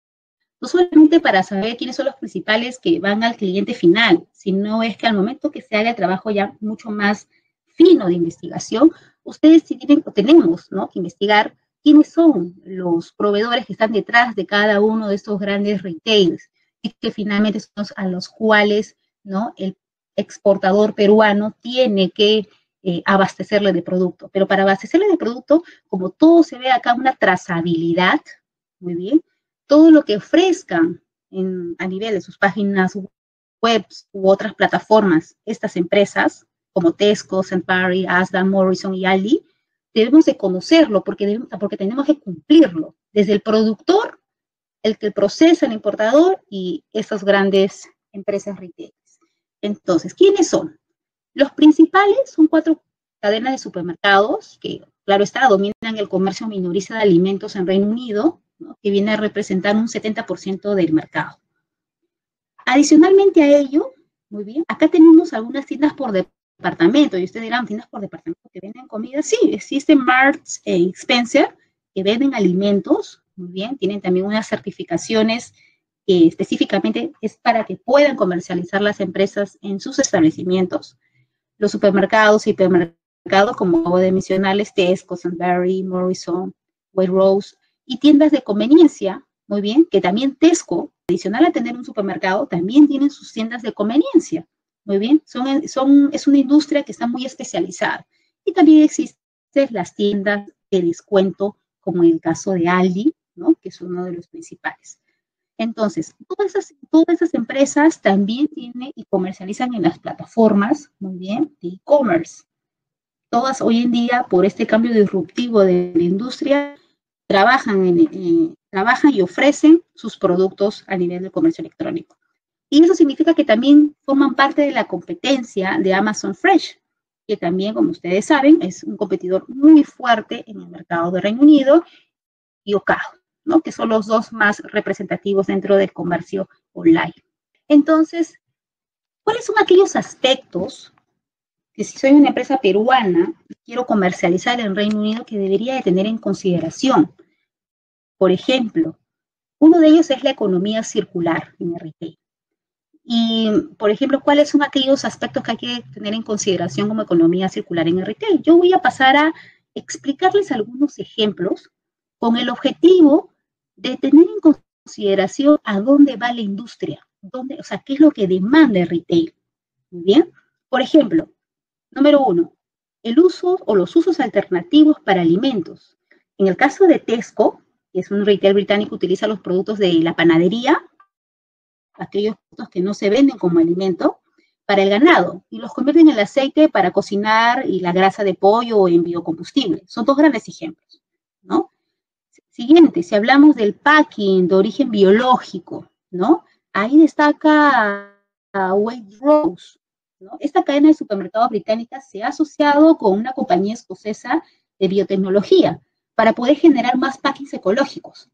No solamente para saber quiénes son los principales que van al cliente final, sino es que al momento que se haga el trabajo ya mucho más fino de investigación, ustedes tienen, tenemos, ¿no?, que investigar quiénes son los proveedores que están detrás de cada uno de estos grandes retailers, y que finalmente son a los cuales, ¿no?, el exportador peruano tiene que eh, abastecerle de producto. Pero para abastecerle de producto, como todo se ve acá, una trazabilidad, muy bien, todo lo que ofrezcan en, a nivel de sus páginas web u otras plataformas, estas empresas, como Tesco, Sainsbury's, Asda, Morrison y Aldi, debemos de conocerlo porque, debemos, porque tenemos que cumplirlo, desde el productor, el que procesa, el importador y esas grandes empresas retail. Entonces, ¿quiénes son? Los principales son cuatro cadenas de supermercados que, claro está, dominan el comercio minorista de alimentos en Reino Unido, ¿no?, que viene a representar un setenta por ciento del mercado. Adicionalmente a ello, muy bien, acá tenemos algunas tiendas por departamento, y ustedes dirán, tiendas por departamento que venden comida. Sí, existen Marks y Spencer que venden alimentos, muy bien, tienen también unas certificaciones que específicamente es para que puedan comercializar las empresas en sus establecimientos. Los supermercados y hipermercados, como acabo de mencionarles, Tesco, Sainsbury's, Morrison, Waitrose, y tiendas de conveniencia, muy bien, que también Tesco, adicional a tener un supermercado, también tienen sus tiendas de conveniencia, muy bien, son, son, es una industria que está muy especializada. Y también existen las tiendas de descuento, como en el caso de Aldi, ¿no?, que es uno de los principales. Entonces, todas esas, todas esas empresas también tienen y comercializan en las plataformas, muy bien, de e-commerce. Todas hoy en día, por este cambio disruptivo de la industria, trabajan, en, eh, trabajan y ofrecen sus productos a nivel de comercio electrónico. Y eso significa que también forman parte de la competencia de Amazon Fresh, que también, como ustedes saben, es un competidor muy fuerte en el mercado de Reino Unido, y Ocado, ¿no?, que son los dos más representativos dentro del comercio online. Entonces, ¿cuáles son aquellos aspectos que, si soy una empresa peruana y quiero comercializar en Reino Unido, que debería de tener en consideración? Por ejemplo, uno de ellos es la economía circular en el retail. Y, por ejemplo, ¿cuáles son aquellos aspectos que hay que tener en consideración como economía circular en el retail? Yo voy a pasar a explicarles algunos ejemplos con el objetivo de tener en consideración a dónde va la industria, dónde, o sea, qué es lo que demanda el retail. Muy bien. Por ejemplo, número uno, el uso o los usos alternativos para alimentos. En el caso de Tesco, que es un retail británico, utiliza los productos de la panadería, aquellos productos que no se venden como alimento, para el ganado y los convierten en el aceite para cocinar y la grasa de pollo o en biocombustible. Son dos grandes ejemplos, ¿no? Siguiente, si hablamos del packing de origen biológico, ¿no? Ahí destaca a Waitrose, ¿no? Esta cadena de supermercados británica se ha asociado con una compañía escocesa de biotecnología para poder generar más packings ecológicos.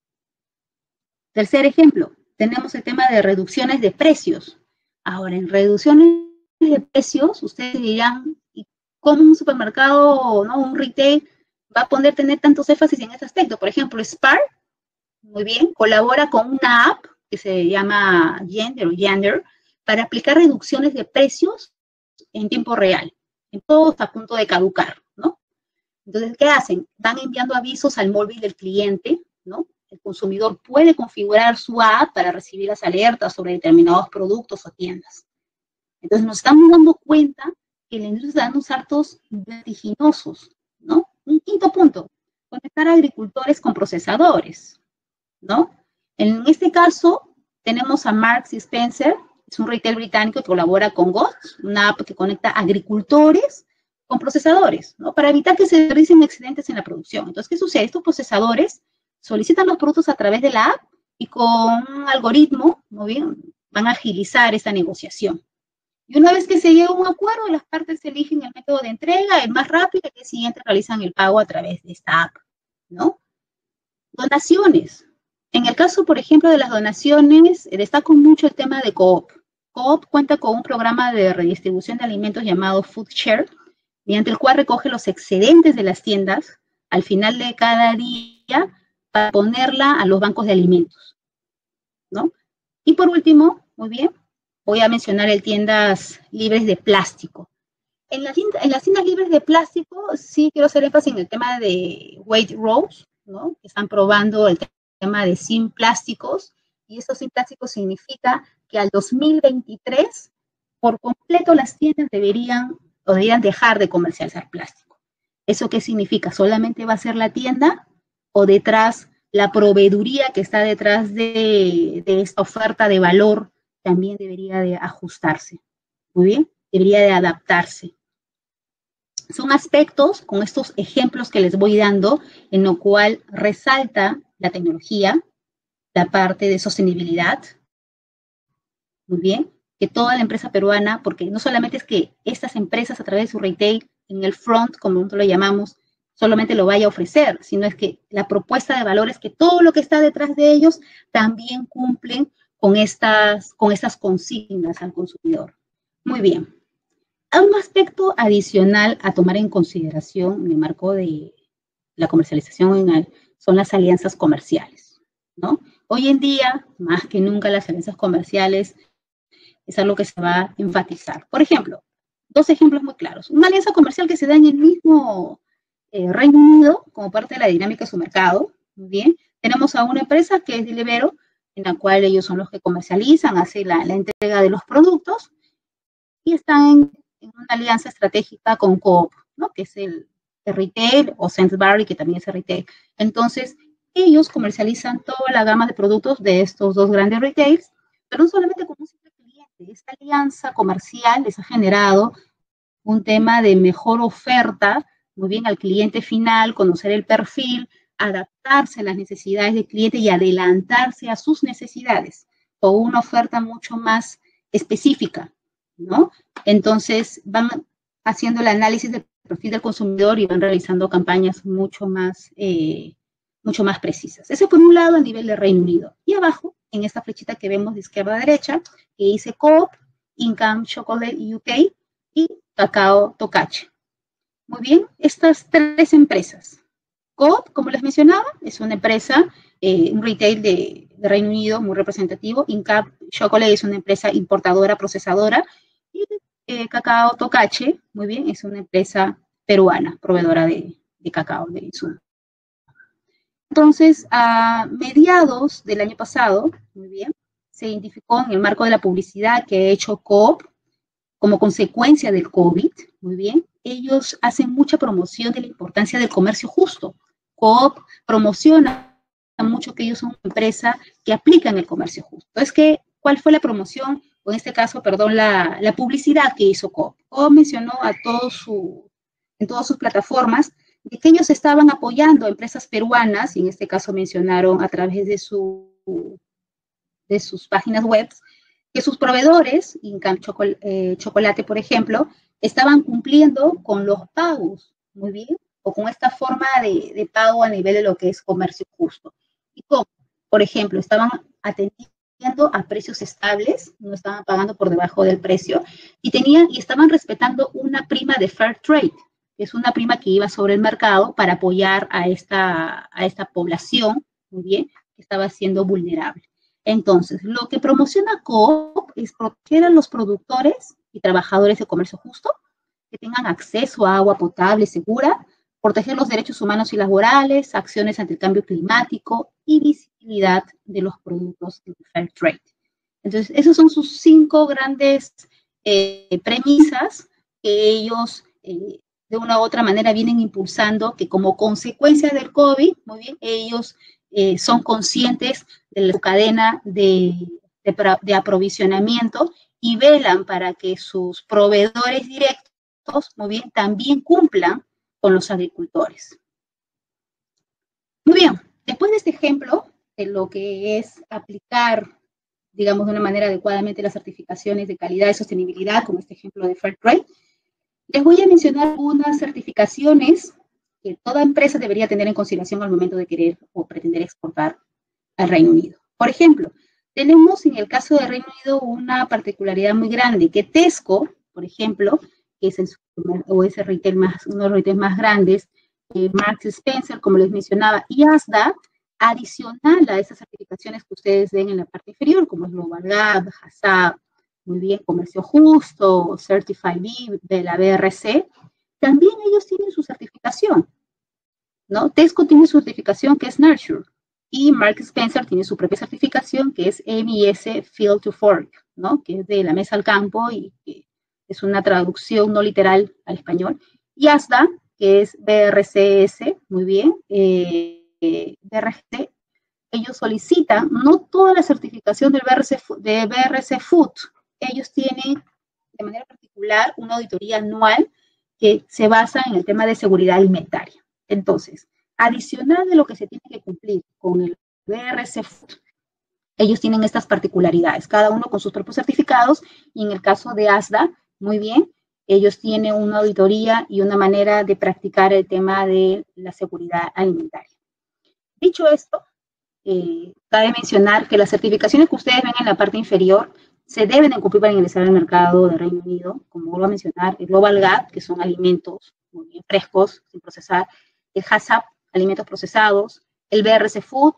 Tercer ejemplo, tenemos el tema de reducciones de precios. Ahora, en reducciones de precios, ustedes dirán, ¿y cómo un supermercado, ¿no? Un retail va a poder tener tantos énfasis en este aspecto? Por ejemplo, Spar, muy bien, colabora con una app que se llama Yender o Yender para aplicar reducciones de precios en tiempo real. En todo está a punto de caducar, ¿no? Entonces, ¿qué hacen? Van enviando avisos al móvil del cliente, ¿no? El consumidor puede configurar su app para recibir las alertas sobre determinados productos o tiendas. Entonces, nos estamos dando cuenta que la industria está dando saltos vertiginosos, ¿no? Un quinto punto, conectar a agricultores con procesadores, ¿no? En este caso, tenemos a Marks y Spencer, es un retail británico que colabora con Gox, una app que conecta agricultores con procesadores, ¿no? Para evitar que se realicen excedentes en la producción. Entonces, ¿qué sucede? Estos procesadores solicitan los productos a través de la app y con un algoritmo, ¿no bien? Van a agilizar esta negociación. Y una vez que se llega a un acuerdo, las partes eligen el método de entrega, el más rápido, y al día siguiente realizan el pago a través de esta app, ¿no? Donaciones. En el caso, por ejemplo, de las donaciones, destaco mucho el tema de Coop. Coop cuenta con un programa de redistribución de alimentos llamado Food Share, mediante el cual recoge los excedentes de las tiendas al final de cada día para ponerla a los bancos de alimentos, ¿no? Y por último, muy bien, voy a mencionar el tiendas libres de plástico. En, la tienda, en las tiendas libres de plástico, sí quiero hacer énfasis en el tema de Waitrose, ¿no? Que están probando el tema de sin plásticos, y estos sin plásticos significa que al dos mil veintitrés, por completo las tiendas deberían o deberían dejar de comercializar plástico. ¿Eso qué significa? ¿Solamente va a ser la tienda o detrás la proveeduría que está detrás de, de esta oferta de valor también debería de ajustarse? Muy bien, debería de adaptarse. Son aspectos con estos ejemplos que les voy dando en lo cual resalta la tecnología, la parte de sostenibilidad, muy bien, que toda la empresa peruana, porque no solamente es que estas empresas a través de su retail, en el front, como nosotros lo llamamos, solamente lo vaya a ofrecer, sino es que la propuesta de valor es que todo lo que está detrás de ellos también cumplen con estas, con estas consignas al consumidor. Muy bien. Un aspecto adicional a tomar en consideración en el marco de la comercialización en el, son las alianzas comerciales, ¿no? Hoy en día, más que nunca, las alianzas comerciales es algo que se va a enfatizar. Por ejemplo, dos ejemplos muy claros. Una alianza comercial que se da en el mismo eh, Reino Unido, como parte de la dinámica de su mercado, muy bien. Tenemos a una empresa que es Deliveroo, en la cual ellos son los que comercializan, hacen la, la entrega de los productos, y están en, en una alianza estratégica con Coop, ¿no? Que es el, el retail, o Sainsbury, que también es el retail. Entonces, ellos comercializan toda la gama de productos de estos dos grandes retails, pero no solamente como un simple cliente. Esta alianza comercial les ha generado un tema de mejor oferta, muy bien, al cliente final, conocer el perfil, adaptarse a las necesidades del cliente y adelantarse a sus necesidades, con una oferta mucho más específica, ¿no? Entonces, van haciendo el análisis del perfil del consumidor y van realizando campañas mucho más, eh, mucho más precisas. Eso por un lado a nivel de Reino Unido. Y abajo, en esta flechita que vemos de izquierda a derecha, que dice Coop, Income Chocolate U K y Cacao Tocache. Muy bien, estas tres empresas. Coop, como les mencionaba, es una empresa, eh, un retail de, de Reino Unido muy representativo. Income Chocolate es una empresa importadora, procesadora. Y eh, Cacao Tocache, muy bien, es una empresa peruana, proveedora de, de cacao, de insumo. Entonces, a mediados del año pasado, muy bien, se identificó en el marco de la publicidad que ha hecho Coop como consecuencia del COVID, muy bien, ellos hacen mucha promoción de la importancia del comercio justo. Coop promociona mucho que ellos son una empresa que aplican el comercio justo. Es que, ¿cuál fue la promoción o en este caso, perdón, la, la publicidad que hizo Coop. Coop mencionó a todo su, en todas sus plataformas de que ellos estaban apoyando a empresas peruanas, y en este caso mencionaron a través de, su, de sus páginas web, que sus proveedores, Incam Chocol, eh, Chocolate, por ejemplo, estaban cumpliendo con los pagos, muy bien, o con esta forma de, de pago a nivel de lo que es comercio justo. Y como, por ejemplo, estaban atendiendo a precios estables, no estaban pagando por debajo del precio, y, tenían, y estaban respetando una prima de Fair Trade, que es una prima que iba sobre el mercado para apoyar a esta, a esta población, muy bien, que estaba siendo vulnerable. Entonces, lo que promociona Coop es proteger a los productores y trabajadores de comercio justo, que tengan acceso a agua potable segura, proteger los derechos humanos y laborales, acciones ante el cambio climático y visibilidad de los productos de Fair Trade. Entonces, esas son sus cinco grandes eh, premisas que ellos eh, de una u otra manera vienen impulsando, que como consecuencia del COVID, muy bien, ellos eh, son conscientes de la cadena de, de, de aprovisionamiento y velan para que sus proveedores directos, muy bien, también cumplan con los agricultores. Muy bien, después de este ejemplo de lo que es aplicar, digamos, de una manera adecuadamente las certificaciones de calidad y sostenibilidad, como este ejemplo de Fair Trade, les voy a mencionar algunas certificaciones que toda empresa debería tener en consideración al momento de querer o pretender exportar al Reino Unido. Por ejemplo, tenemos en el caso del Reino Unido una particularidad muy grande, que Tesco, por ejemplo, que es, el, o es el retail más, uno de los retail más grandes, eh, Marks Spencer, como les mencionaba, y Asda, adicional a esas certificaciones que ustedes ven en la parte inferior, como es Global Gap, HACCP, muy bien, Comercio Justo, Certified B de la B R C, también ellos tienen su certificación, ¿no? Tesco tiene su certificación que es Nurture, y Marks Spencer tiene su propia certificación que es M I S Field to Fork, ¿no? Que es de la mesa al campo y que es una traducción no literal al español. Y Asda, que es B R C S, muy bien, eh, B R C, ellos solicitan no toda la certificación del B R C, de B R C Food, ellos tienen de manera particular una auditoría anual que se basa en el tema de seguridad alimentaria. Entonces, adicional de lo que se tiene que cumplir con el B R C Food, ellos tienen estas particularidades, cada uno con sus propios certificados, y en el caso de Asda, muy bien, ellos tienen una auditoría y una manera de practicar el tema de la seguridad alimentaria. Dicho esto, eh, cabe mencionar que las certificaciones que ustedes ven en la parte inferior se deben de cumplir para ingresar al mercado del Reino Unido, como vuelvo a mencionar, el Global Gap, que son alimentos muy bien frescos, sin procesar, el HACCP, alimentos procesados, el B R C Food,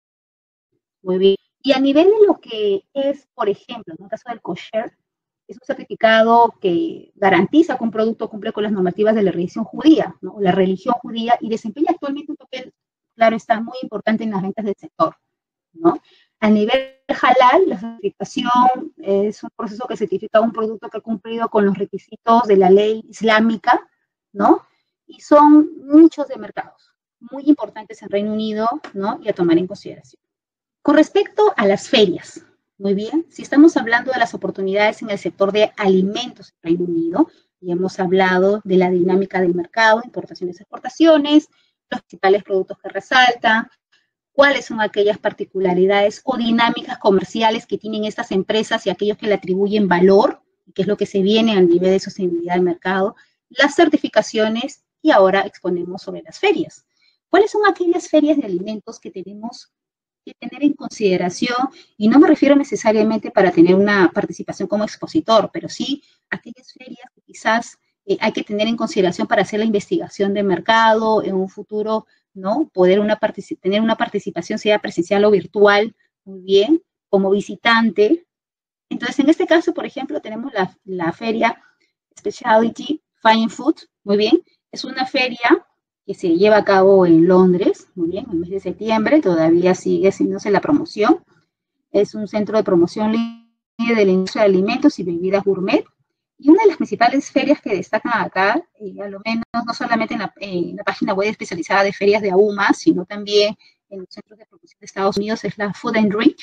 muy bien. Y a nivel de lo que es, por ejemplo, en el caso del kosher, es un certificado que garantiza que un producto cumple con las normativas de la religión judía, ¿no? La religión judía, y desempeña actualmente un papel, claro, está muy importante en las ventas del sector, ¿no? A nivel halal, la certificación es un proceso que certifica un producto que ha cumplido con los requisitos de la ley islámica, ¿no? Y son nichos de mercados muy importantes en Reino Unido, ¿no? Y a tomar en consideración. Con respecto a las ferias, muy bien, si estamos hablando de las oportunidades en el sector de alimentos en Reino Unido, y hemos hablado de la dinámica del mercado, importaciones y exportaciones, los principales productos que resaltan, cuáles son aquellas particularidades o dinámicas comerciales que tienen estas empresas y aquellos que le atribuyen valor, que es lo que se viene al nivel de sostenibilidad del mercado, las certificaciones, y ahora exponemos sobre las ferias. ¿Cuáles son aquellas ferias de alimentos que tenemos que tener en consideración? Y no me refiero necesariamente para tener una participación como expositor, pero sí aquellas ferias que quizás eh, hay que tener en consideración para hacer la investigación de mercado en un futuro, ¿no? Poder una tener una participación, sea presencial o virtual, muy bien, como visitante. Entonces, en este caso, por ejemplo, tenemos la, la feria Specialty Fine Food, muy bien, es una feria que se lleva a cabo en Londres, muy bien, en el mes de septiembre, todavía sigue haciéndose la promoción. Es un centro de promoción líder de la industria de alimentos y bebidas gourmet. Y una de las principales ferias que destacan acá, eh, a lo menos no solamente en la, eh, en la página web especializada de ferias de AUMA, sino también en los centros de promoción de Estados Unidos, es la Food and Drink,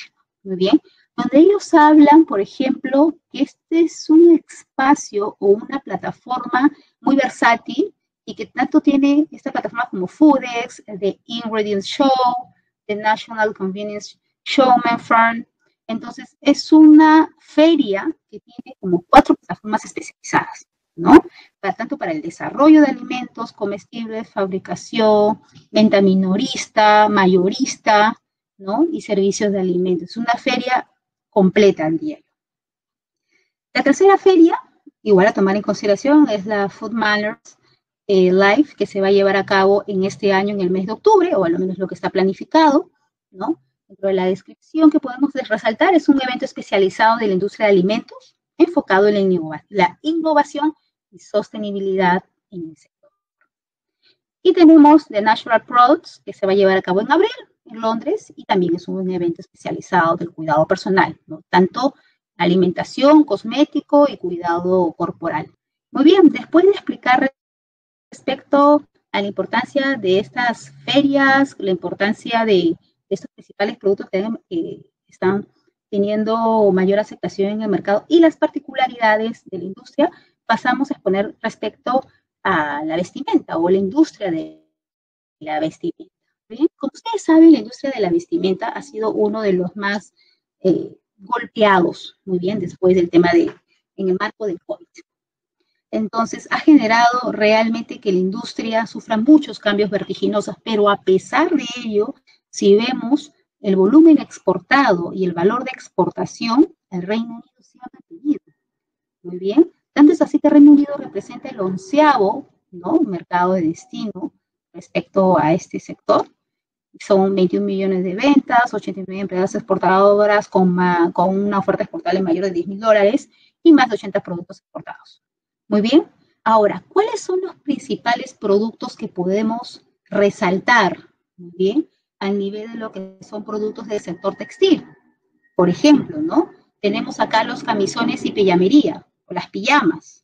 muy bien, donde ellos hablan, por ejemplo, que este es un espacio o una plataforma muy versátil y que tanto tiene esta plataforma como Foodex, The Ingredients Show, The National Convenience Showman Farm. Entonces, es una feria que tiene como cuatro plataformas especializadas, ¿no? Para, tanto para el desarrollo de alimentos comestibles, fabricación, venta minorista, mayorista, ¿no? Y servicios de alimentos. Es una feria completa al día. La tercera feria, igual a tomar en consideración, es la Food Manners eh, Live, que se va a llevar a cabo en este año, en el mes de octubre, o al menos lo que está planificado, ¿no? Dentro de la descripción que podemos resaltar, es un evento especializado de la industria de alimentos, enfocado en la, innova la innovación y sostenibilidad en el sector. Y tenemos The Natural Products, que se va a llevar a cabo en abril, en Londres, y también es un evento especializado del cuidado personal, ¿no? Tanto alimentación, cosmético y cuidado corporal. Muy bien, después de explicar respecto a la importancia de estas ferias, la importancia de estos principales productos que eh, están teniendo mayor aceptación en el mercado y las particularidades de la industria, pasamos a exponer respecto a la vestimenta o la industria de la vestimenta. ¿Bien? Como ustedes saben, la industria de la vestimenta ha sido uno de los más eh, golpeados, muy bien, después del tema de, en el marco del COVID. Entonces, ha generado realmente que la industria sufra muchos cambios vertiginosos, pero a pesar de ello, si vemos el volumen exportado y el valor de exportación, el Reino Unido se ha mantenido. Muy bien. Tanto es así que el Reino Unido representa el onceavo, ¿no?, mercado de destino respecto a este sector. Son veintiún millones de ventas, ochenta y nueve empresas exportadoras con, con una oferta exportable mayor de diez mil dólares y más de ochenta productos exportados. Muy bien. Ahora, ¿cuáles son los principales productos que podemos resaltar? Muy bien. Al nivel de lo que son productos del sector textil. Por ejemplo, ¿no? Tenemos acá los camisones y pijamería, o las pijamas,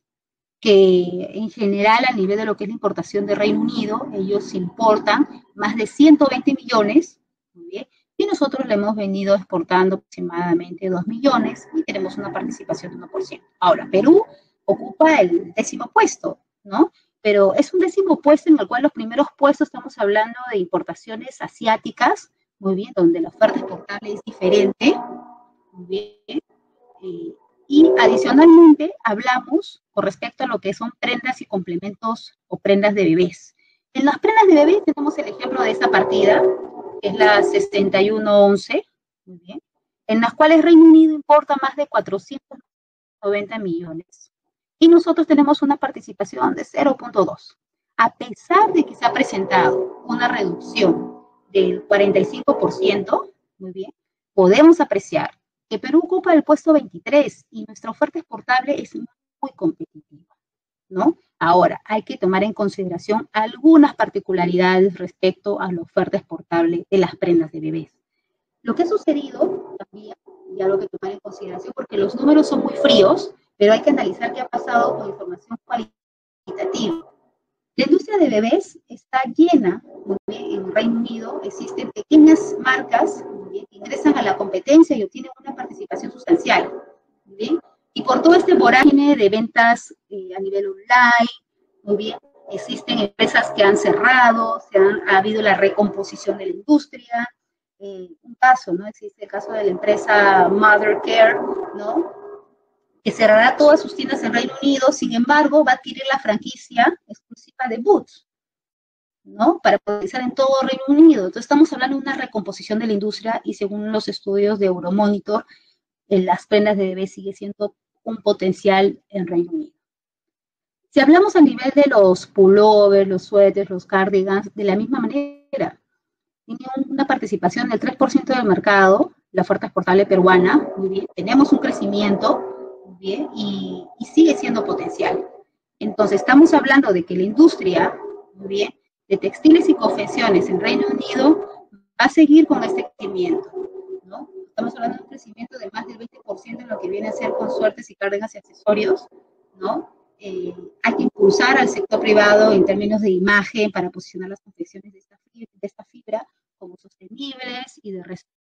que en general a nivel de lo que es la importación de Reino Unido, ellos importan más de ciento veinte millones, muy bien, y nosotros le hemos venido exportando aproximadamente dos millones y tenemos una participación de uno por ciento. Ahora, Perú ocupa el décimo puesto, ¿no? Pero es un décimo puesto en el cual los primeros puestos estamos hablando de importaciones asiáticas, muy bien, donde la oferta exportable es diferente, muy bien, eh, y adicionalmente hablamos con respecto a lo que son prendas y complementos o prendas de bebés. En las prendas de bebés tenemos el ejemplo de esta partida, que es la sesenta y uno once, muy bien, en las cuales Reino Unido importa más de cuatrocientos noventa millones. Y nosotros tenemos una participación de cero punto dos. A pesar de que se ha presentado una reducción del cuarenta y cinco por ciento, muy bien, podemos apreciar que Perú ocupa el puesto veintitrés y nuestra oferta exportable es muy competitiva, ¿no? Ahora, hay que tomar en consideración algunas particularidades respecto a la oferta exportable de las prendas de bebés. Lo que ha sucedido también, y algo que tomar en consideración, porque los números son muy fríos, pero hay que analizar qué ha pasado con información cualitativa. La industria de bebés está llena, muy bien, en el Reino Unido existen pequeñas marcas, muy bien, que ingresan a la competencia y obtienen una participación sustancial, muy bien, y por todo este vorágine de ventas eh, a nivel online, muy bien, existen empresas que han cerrado, se han, ha habido la recomposición de la industria. Eh, un caso, ¿no? Existe el caso de la empresa Mother Care, ¿no?, que cerrará todas sus tiendas en Reino Unido, sin embargo, va a adquirir la franquicia exclusiva de Boots, ¿no?, para utilizar en todo Reino Unido. Entonces, estamos hablando de una recomposición de la industria y según los estudios de Euromonitor, en las prendas de bebé sigue siendo un potencial en Reino Unido. Si hablamos a nivel de los pullovers, los suéteres, los cardigans, de la misma manera, tiene una participación del tres por ciento del mercado, la oferta exportable peruana, muy bien, tenemos un crecimiento, muy bien, y, y sigue siendo potencial. Entonces, estamos hablando de que la industria, muy bien, de textiles y confecciones en Reino Unido va a seguir con este crecimiento, ¿no? Estamos hablando de un crecimiento de más del veinte por ciento en lo que viene a ser con suertes y cardigas y accesorios, ¿no? Eh, hay que impulsar al sector privado en términos de imagen para posicionar las confecciones de esta fibra, de esta fibra como sostenibles y de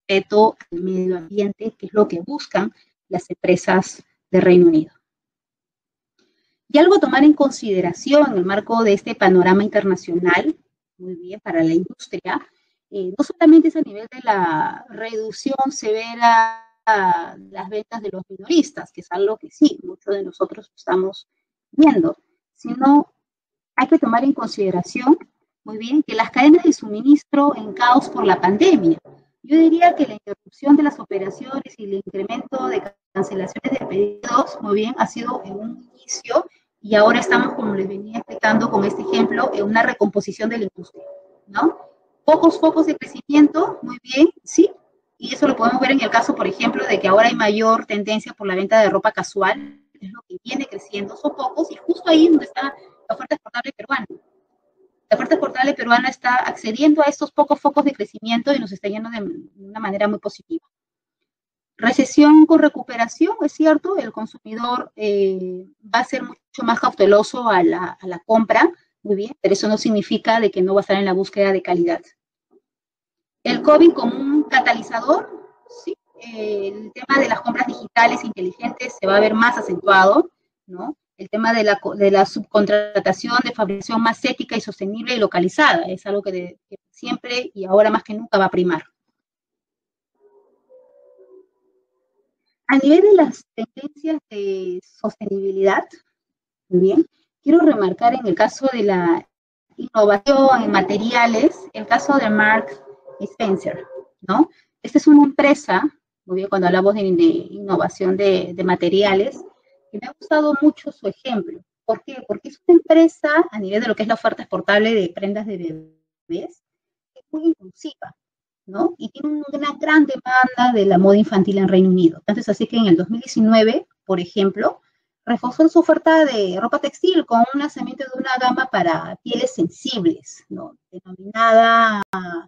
respeto al medio ambiente, que es lo que buscan las empresas de Reino Unido. Y algo a tomar en consideración en el marco de este panorama internacional, muy bien, para la industria, eh, no solamente es a nivel de la reducción severa de las ventas de los minoristas, que es algo que sí, muchos de nosotros estamos viendo, sino hay que tomar en consideración, muy bien, que las cadenas de suministro en caos por la pandemia. Yo diría que la interrupción de las operaciones y el incremento de cancelaciones de pedidos, muy bien, ha sido en un inicio y ahora estamos, como les venía explicando con este ejemplo, en una recomposición de la industria, ¿no? Pocos focos de crecimiento, muy bien, sí, y eso lo podemos ver en el caso, por ejemplo, de que ahora hay mayor tendencia por la venta de ropa casual, es lo que viene creciendo, son pocos, y justo ahí donde está la oferta exportable peruana. La oferta exportable peruana está accediendo a estos pocos focos de crecimiento y nos está yendo de una manera muy positiva. Recesión con recuperación, es cierto, el consumidor eh, va a ser mucho más cauteloso a la, a la compra, muy bien, pero eso no significa de que no va a estar en la búsqueda de calidad. El COVID como un catalizador, sí, eh, el tema de las compras digitales inteligentes se va a ver más acentuado, ¿no? El tema de la, de la subcontratación de fabricación más ética y sostenible y localizada, es algo que, de, que siempre y ahora más que nunca va a primar. A nivel de las tendencias de sostenibilidad, muy bien, quiero remarcar en el caso de la innovación en materiales, el caso de Mark Spencer, ¿no? Esta es una empresa, muy bien, cuando hablamos de, de innovación de, de materiales, que me ha gustado mucho su ejemplo. ¿Por qué? Porque es una empresa a nivel de lo que es la oferta exportable de prendas de bebés, que es muy inclusiva, ¿no? Y tiene una gran demanda de la moda infantil en Reino Unido. Entonces, así que en el dos mil diecinueve, por ejemplo, reforzó su oferta de ropa textil con un lanzamiento de una gama para pieles sensibles, ¿no? Denominada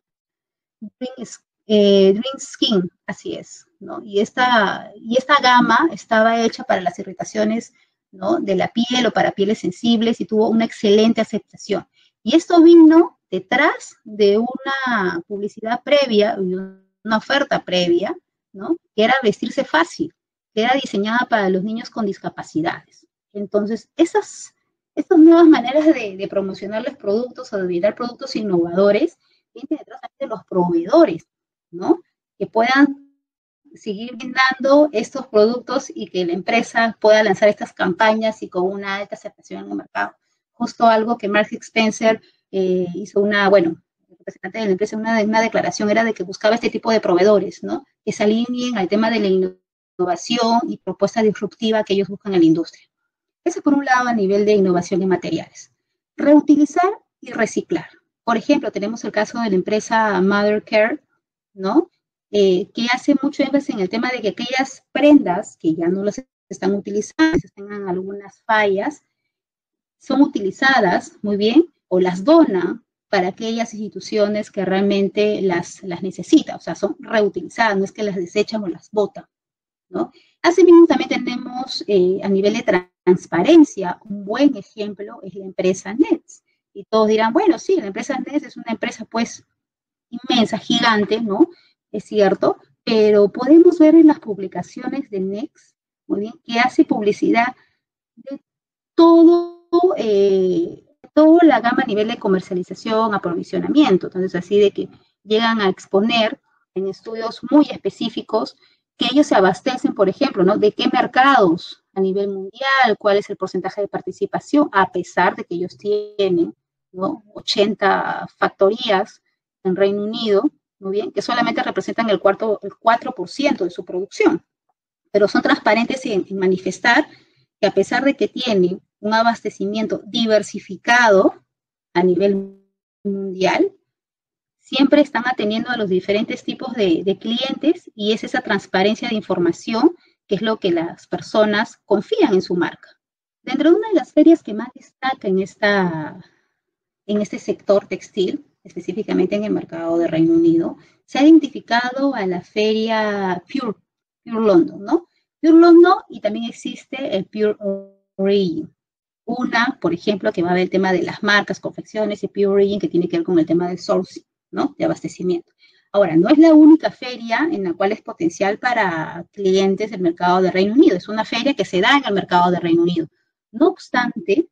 Dream, eh, Dream Skin, así es, ¿no? Y esta, y esta gama estaba hecha para las irritaciones, ¿no? De la piel o para pieles sensibles y tuvo una excelente aceptación. Y esto vino detrás de una publicidad previa, una oferta previa, ¿no? Que era vestirse fácil, que era diseñada para los niños con discapacidades. Entonces, esas, estas nuevas maneras de, de promocionar los productos o de brindar productos innovadores vienen detrás de los proveedores, ¿no? Que puedan seguir brindando estos productos y que la empresa pueda lanzar estas campañas y con una alta aceptación en el mercado. Justo algo que Mark Spencer eh, hizo una, bueno, el representante de la empresa, una, una declaración era de que buscaba este tipo de proveedores, ¿no? Que se alineen al tema de la innovación y propuesta disruptiva que ellos buscan en la industria. Eso por un lado a nivel de innovación en materiales. Reutilizar y reciclar. Por ejemplo, tenemos el caso de la empresa Mother Care, ¿no? Eh, que hace mucho énfasis en el tema de que aquellas prendas que ya no las están utilizando, que tengan algunas fallas, son utilizadas muy bien o las dona para aquellas instituciones que realmente las, las necesitan, o sea, son reutilizadas, no es que las desechan o las botan, ¿no? Asimismo, también tenemos eh, a nivel de transparencia, un buen ejemplo es la empresa Nets. Y todos dirán, bueno, sí, la empresa Nets es una empresa pues inmensa, gigante, ¿no? Es cierto, pero podemos ver en las publicaciones de Nets, muy bien, que hace publicidad de todo, eh, toda la gama a nivel de comercialización, aprovisionamiento. Entonces, así de que llegan a exponer en estudios muy específicos que ellos se abastecen, por ejemplo, ¿no? De qué mercados a nivel mundial, cuál es el porcentaje de participación, a pesar de que ellos tienen, ¿no? ochenta factorías en Reino Unido, muy bien, que solamente representan el, cuarto, el cuatro por ciento de su producción, pero son transparentes en, en manifestar que a pesar de que tienen un abastecimiento diversificado a nivel mundial, siempre están atendiendo a los diferentes tipos de, de clientes y es esa transparencia de información que es lo que las personas confían en su marca. Dentro de una de las ferias que más destaca en, esta, en este sector textil, específicamente en el mercado de Reino Unido, se ha identificado a la feria Pure, Pure London, ¿no? Pure London y también existe el Pure Origin. Una, por ejemplo, que va a ver el tema de las marcas, confecciones y Pure Origin que tiene que ver con el tema del sourcing, ¿no? De abastecimiento. Ahora, no es la única feria en la cual es potencial para clientes del mercado de Reino Unido. Es una feria que se da en el mercado de Reino Unido. No obstante,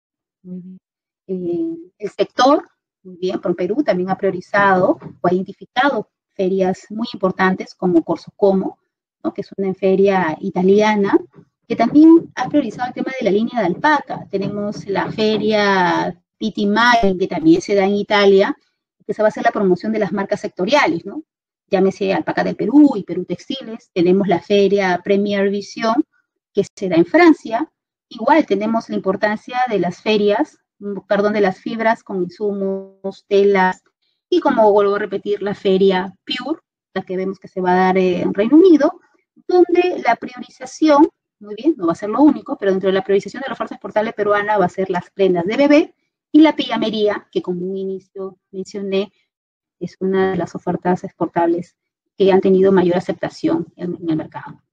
eh, el sector, muy bien, por Perú también ha priorizado o ha identificado ferias muy importantes como Corso Como, ¿no? Que es una feria italiana, que también ha priorizado el tema de la línea de alpaca. Tenemos la feria Pitti Mai, que también se da en Italia, que se va a hacer la promoción de las marcas sectoriales, ¿no? Llámese Alpaca del Perú y Perú Textiles. Tenemos la feria Premier Vision, que se da en Francia. Igual tenemos la importancia de las ferias, perdón, de las fibras con insumos, telas, y como vuelvo a repetir, la feria Pure, la que vemos que se va a dar en Reino Unido, donde la priorización, muy bien, no va a ser lo único, pero dentro de la priorización de la oferta exportable peruana va a ser las prendas de bebé y la pijamería, que como un inicio mencioné, es una de las ofertas exportables que han tenido mayor aceptación en, en el mercado.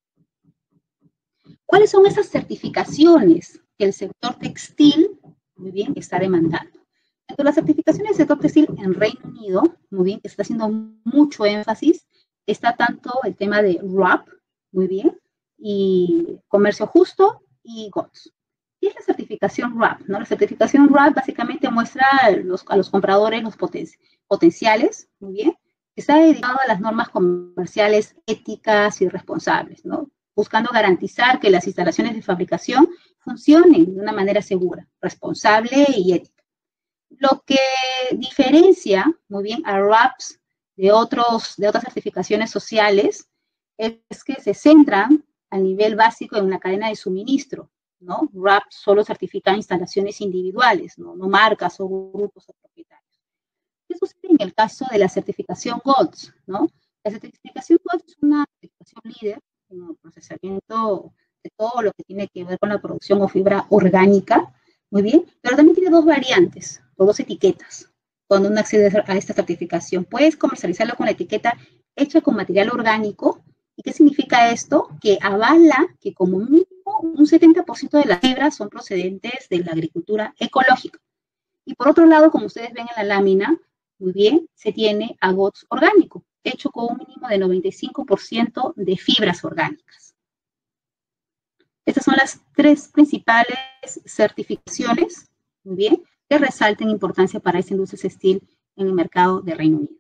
¿Cuáles son esas certificaciones que el sector textil, muy bien, está demandando? Entre las certificaciones del sector textil en Reino Unido, muy bien, que está haciendo mucho énfasis, está tanto el tema de R A P, muy bien, y comercio justo y G O T S. ¿Qué es la certificación R A P? ¿No? La certificación R A P básicamente muestra a los, a los compradores los poten potenciales, muy bien, que está dedicado a las normas comerciales éticas y responsables, ¿no? Buscando garantizar que las instalaciones de fabricación funcionen de una manera segura, responsable y ética. Lo que diferencia, muy bien, a R A Ps de, otros, de otras certificaciones sociales es que se centran a nivel básico en una cadena de suministro, ¿no? R A P solo certifica instalaciones individuales, ¿no? No marcas o grupos o propietarios. ¿Qué sucede en el caso de la certificación G O T S, ¿no? La certificación G O T S es una certificación líder en el procesamiento de todo lo que tiene que ver con la producción o fibra orgánica, muy bien, pero también tiene dos variantes, o dos etiquetas, cuando uno accede a esta certificación. Puedes comercializarlo con la etiqueta hecha con material orgánico. ¿Y qué significa esto? Que avala que como mínimo un setenta por ciento de las fibras son procedentes de la agricultura ecológica. Y por otro lado, como ustedes ven en la lámina, muy bien, se tiene a G O T S orgánico, hecho con un mínimo de noventa y cinco por ciento de fibras orgánicas. Estas son las tres principales certificaciones, muy bien, que resaltan importancia para esta industria textil en el mercado de Reino Unido.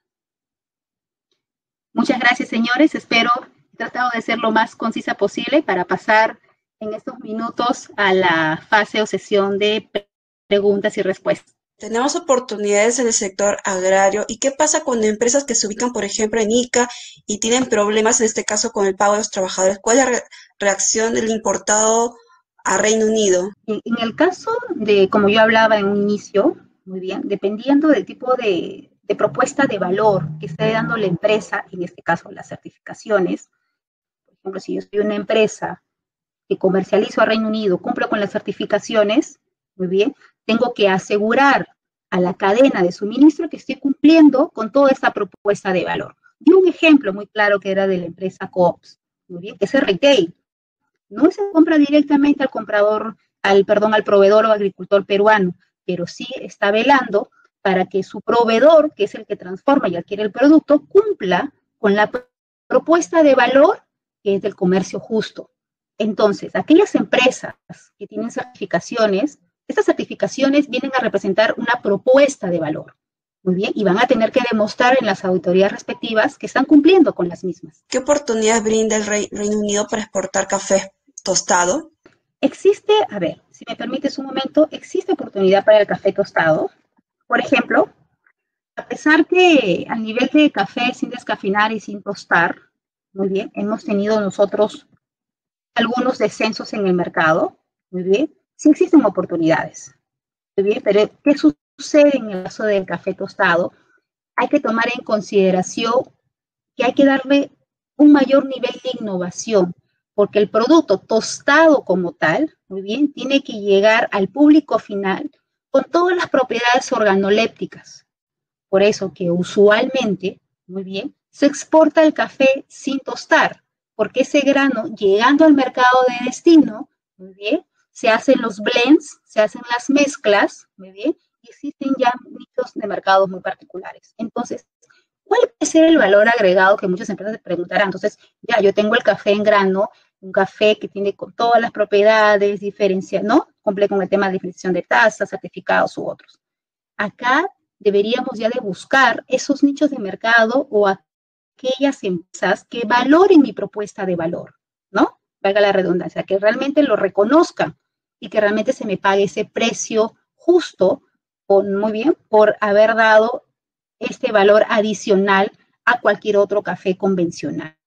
Muchas gracias, señores. Espero, he tratado de ser lo más concisa posible para pasar en estos minutos a la fase o sesión de preguntas y respuestas. Tenemos oportunidades en el sector agrario. ¿Y qué pasa con empresas que se ubican, por ejemplo, en Ica y tienen problemas, en este caso, con el pago de los trabajadores? ¿Cuál es la re reacción del importado a Reino Unido? En, en el caso de, como yo hablaba en un inicio, muy bien, dependiendo del tipo de, de propuesta de valor que esté dando la empresa, en este caso las certificaciones, por ejemplo, si yo soy una empresa que comercializo a Reino Unido, cumplo con las certificaciones, muy bien, tengo que asegurar a la cadena de suministro que esté cumpliendo con toda esta propuesta de valor. Y un ejemplo muy claro que era de la empresa Coops, muy bien, que es el retail. No se compra directamente al comprador, al, perdón, al proveedor o agricultor peruano, pero sí está velando para que su proveedor, que es el que transforma y adquiere el producto, cumpla con la propuesta de valor que es del comercio justo. Entonces, aquellas empresas que tienen certificaciones, estas certificaciones vienen a representar una propuesta de valor, muy bien, y van a tener que demostrar en las auditorías respectivas que están cumpliendo con las mismas. ¿Qué oportunidades brinda el Re Reino Unido para exportar café tostado? Existe, a ver, si me permites un momento, existe oportunidad para el café tostado. Por ejemplo, a pesar que a nivel de café sin descafeinar y sin tostar, muy bien, hemos tenido nosotros algunos descensos en el mercado, muy bien, sí existen oportunidades, muy bien, pero ¿qué sucede en el caso del café tostado? Hay que tomar en consideración que hay que darle un mayor nivel de innovación, porque el producto tostado como tal, muy bien, tiene que llegar al público final con todas las propiedades organolépticas. Por eso que usualmente, muy bien, se exporta el café sin tostar, porque ese grano, llegando al mercado de destino, muy bien, se hacen los blends, se hacen las mezclas, muy bien, y existen ya nichos de mercados muy particulares. Entonces, ¿cuál puede ser el valor agregado que muchas empresas se preguntarán? Entonces, ya, yo tengo el café en grano, un café que tiene con todas las propiedades, diferencia, ¿no? Cumple con el tema de diferenciación de tasas, certificados u otros. Acá deberíamos ya de buscar esos nichos de mercado o aquellas empresas que valoren mi propuesta de valor, ¿no? Valga la redundancia, que realmente lo reconozcan y que realmente se me pague ese precio justo, por, muy bien, por haber dado este valor adicional a cualquier otro café convencional.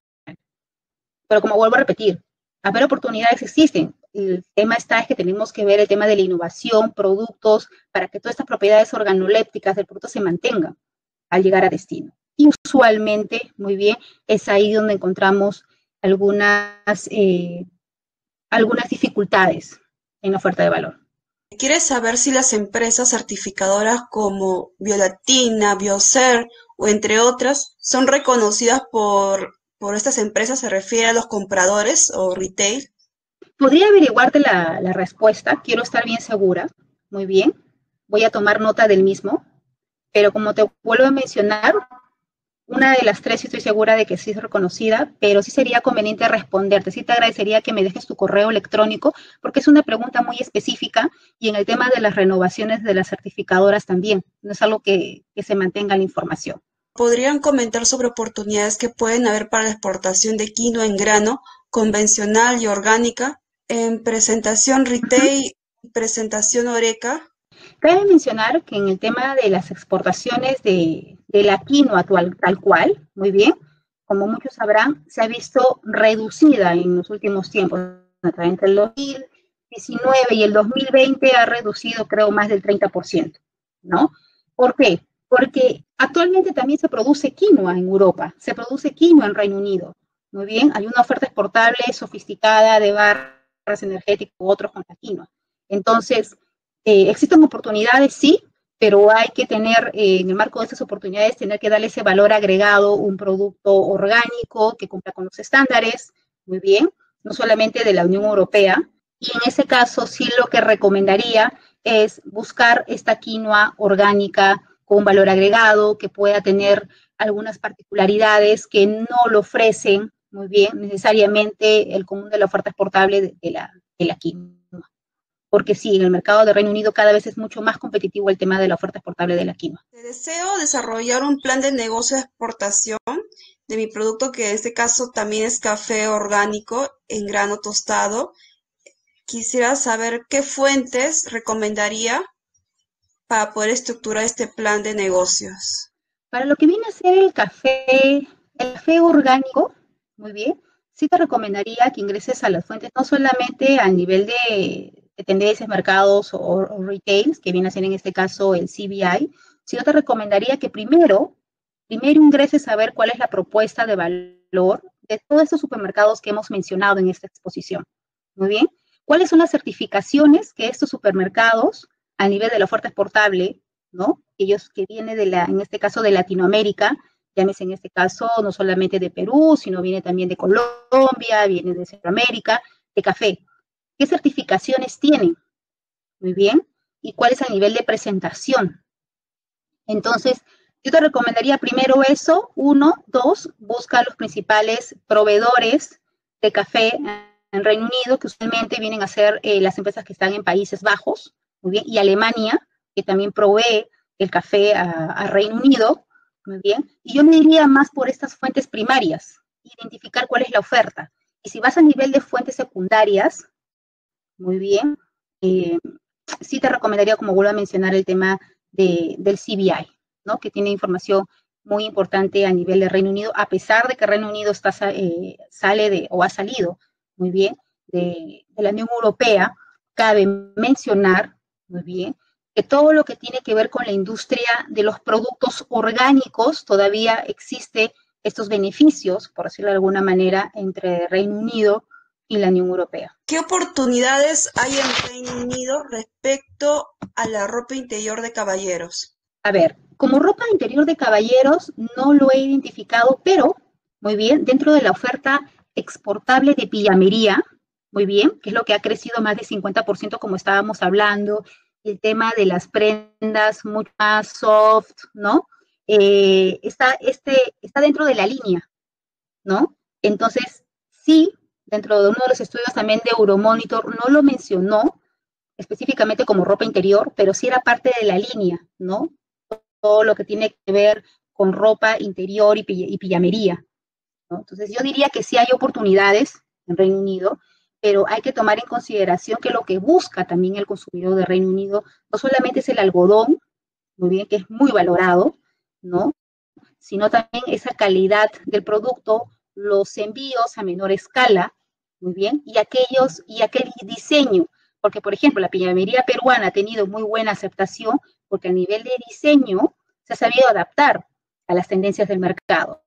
Pero como vuelvo a repetir, a ver, oportunidades existen. El tema está es que tenemos que ver el tema de la innovación, productos, para que todas estas propiedades organolépticas del producto se mantengan al llegar a destino. Y usualmente, muy bien, es ahí donde encontramos algunas, eh, algunas dificultades en la oferta de valor. ¿Quieres saber si las empresas certificadoras como Biolatina, Biocer o entre otras son reconocidas por, por estas empresas? ¿Se refiere a los compradores o retail? Podría averiguarte la, la respuesta, quiero estar bien segura. Muy bien, voy a tomar nota del mismo, pero como te vuelvo a mencionar, una de las tres sí estoy segura de que sí es reconocida, pero sí sería conveniente responderte. Sí te agradecería que me dejes tu correo electrónico, porque es una pregunta muy específica y en el tema de las renovaciones de las certificadoras también. No es algo que, que se mantenga la información. ¿Podrían comentar sobre oportunidades que pueden haber para la exportación de quinoa en grano, convencional y orgánica, en presentación retail y presentación oreca? Cabe mencionar que en el tema de las exportaciones de, de la quinoa tal, tal cual, muy bien, como muchos sabrán, se ha visto reducida en los últimos tiempos. Entre el dos mil diecinueve y el dos mil veinte ha reducido, creo, más del treinta por ciento, ¿no? ¿Por qué? Porque actualmente también se produce quinoa en Europa, se produce quinoa en Reino Unido. Muy bien, hay una oferta exportable sofisticada de barras energéticas u otros con la quinoa. Entonces, Eh, existen oportunidades, sí, pero hay que tener, eh, en el marco de esas oportunidades, tener que darle ese valor agregado, un producto orgánico que cumpla con los estándares, muy bien, no solamente de la Unión Europea. Y en ese caso, sí lo que recomendaría es buscar esta quinoa orgánica con valor agregado, que pueda tener algunas particularidades que no lo ofrecen, muy bien, necesariamente el común de la oferta exportable de, de, la, de la quinoa. Porque sí, en el mercado de Reino Unido cada vez es mucho más competitivo el tema de la oferta exportable de la quinoa. Deseo desarrollar un plan de negocio de exportación de mi producto, que en este caso también es café orgánico en grano tostado. Quisiera saber qué fuentes recomendaría para poder estructurar este plan de negocios. Para lo que viene a ser el café, el café orgánico, muy bien, sí te recomendaría que ingreses a las fuentes, no solamente a nivel de de tendencias, mercados o, o retails, que viene a ser en este caso el C B I, sino te recomendaría que primero, primero ingreses a ver cuál es la propuesta de valor de todos estos supermercados que hemos mencionado en esta exposición. Muy bien. ¿Cuáles son las certificaciones que estos supermercados, a nivel de la oferta exportable, ¿no? Ellos que vienen de la, en este caso de Latinoamérica, llámese en este caso no solamente de Perú, sino viene también de Colombia, viene de Centroamérica, de café. ¿Qué certificaciones tienen? Muy bien. ¿Y cuál es el nivel de presentación? Entonces, yo te recomendaría primero eso. Uno, dos, busca los principales proveedores de café en Reino Unido, que usualmente vienen a ser eh, las empresas que están en Países Bajos, muy bien, y Alemania, que también provee el café a, a Reino Unido, muy bien. Y yo me diría más por estas fuentes primarias, identificar cuál es la oferta. Y si vas a nivel de fuentes secundarias, muy bien. Eh, sí te recomendaría, como vuelvo a mencionar, el tema de, del C B I, ¿no? Que tiene información muy importante a nivel de Reino Unido, a pesar de que Reino Unido está, eh, sale de, o ha salido, muy bien, de, de la Unión Europea. Cabe mencionar, muy bien, que todo lo que tiene que ver con la industria de los productos orgánicos, todavía existe estos beneficios, por decirlo de alguna manera, entre Reino Unido y la Unión Europea. ¿Qué oportunidades hay en Reino Unido respecto a la ropa interior de caballeros? A ver, como ropa interior de caballeros no lo he identificado, pero muy bien, dentro de la oferta exportable de pijamería, muy bien, que es lo que ha crecido más de cincuenta por ciento como estábamos hablando, el tema de las prendas mucho más soft, ¿no? eh, está, este, está dentro de la línea, ¿no? Entonces, sí, dentro de uno de los estudios también de Euromonitor, no lo mencionó específicamente como ropa interior, pero sí era parte de la línea, ¿no? Todo lo que tiene que ver con ropa interior y, y pijamería, ¿no? Entonces, yo diría que sí hay oportunidades en Reino Unido, pero hay que tomar en consideración que lo que busca también el consumidor de Reino Unido no solamente es el algodón, muy bien, que es muy valorado, ¿no? Sino también esa calidad del producto, los envíos a menor escala, muy bien, y aquellos, y aquel diseño, porque por ejemplo la pijamería peruana ha tenido muy buena aceptación porque a nivel de diseño se ha sabido adaptar a las tendencias del mercado.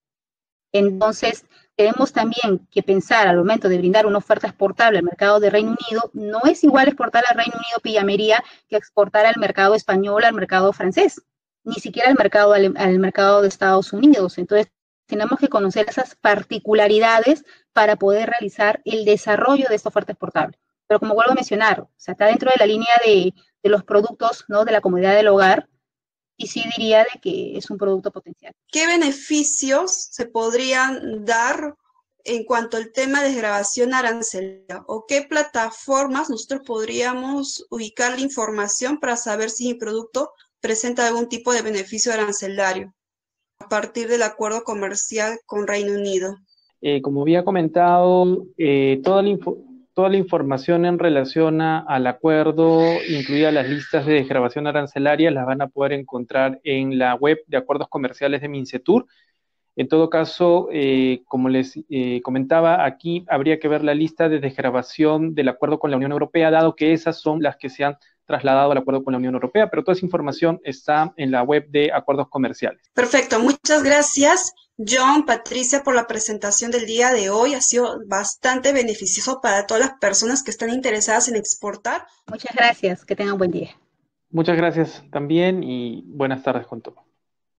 Entonces, tenemos también que pensar al momento de brindar una oferta exportable al mercado de Reino Unido, no es igual exportar al Reino Unido pijamería que exportar al mercado español, al mercado francés, ni siquiera al mercado, al, al mercado de Estados Unidos. Entonces, tenemos que conocer esas particularidades para poder realizar el desarrollo de esta oferta exportable. Pero como vuelvo a mencionar, o sea, está dentro de la línea de, de los productos, ¿no?, de la comodidad del hogar, y sí diría de que es un producto potencial. ¿Qué beneficios se podrían dar en cuanto al tema de desgravación arancelaria? ¿O qué plataformas nosotros podríamos ubicar la información para saber si mi producto presenta algún tipo de beneficio arancelario a partir del acuerdo comercial con Reino Unido? Eh, como había comentado, eh, toda, la toda la información en relación a, al acuerdo, incluidas las listas de desgravación arancelaria, las van a poder encontrar en la web de acuerdos comerciales de Mincetur. En todo caso, eh, como les eh, comentaba, aquí habría que ver la lista de desgravación del acuerdo con la Unión Europea, dado que esas son las que se han trasladado al acuerdo con la Unión Europea, pero toda esa información está en la web de acuerdos comerciales. Perfecto, muchas gracias, John, Patricia, por la presentación del día de hoy. Ha sido bastante beneficioso para todas las personas que están interesadas en exportar. Muchas gracias, que tengan buen día. Muchas gracias también y buenas tardes con todos.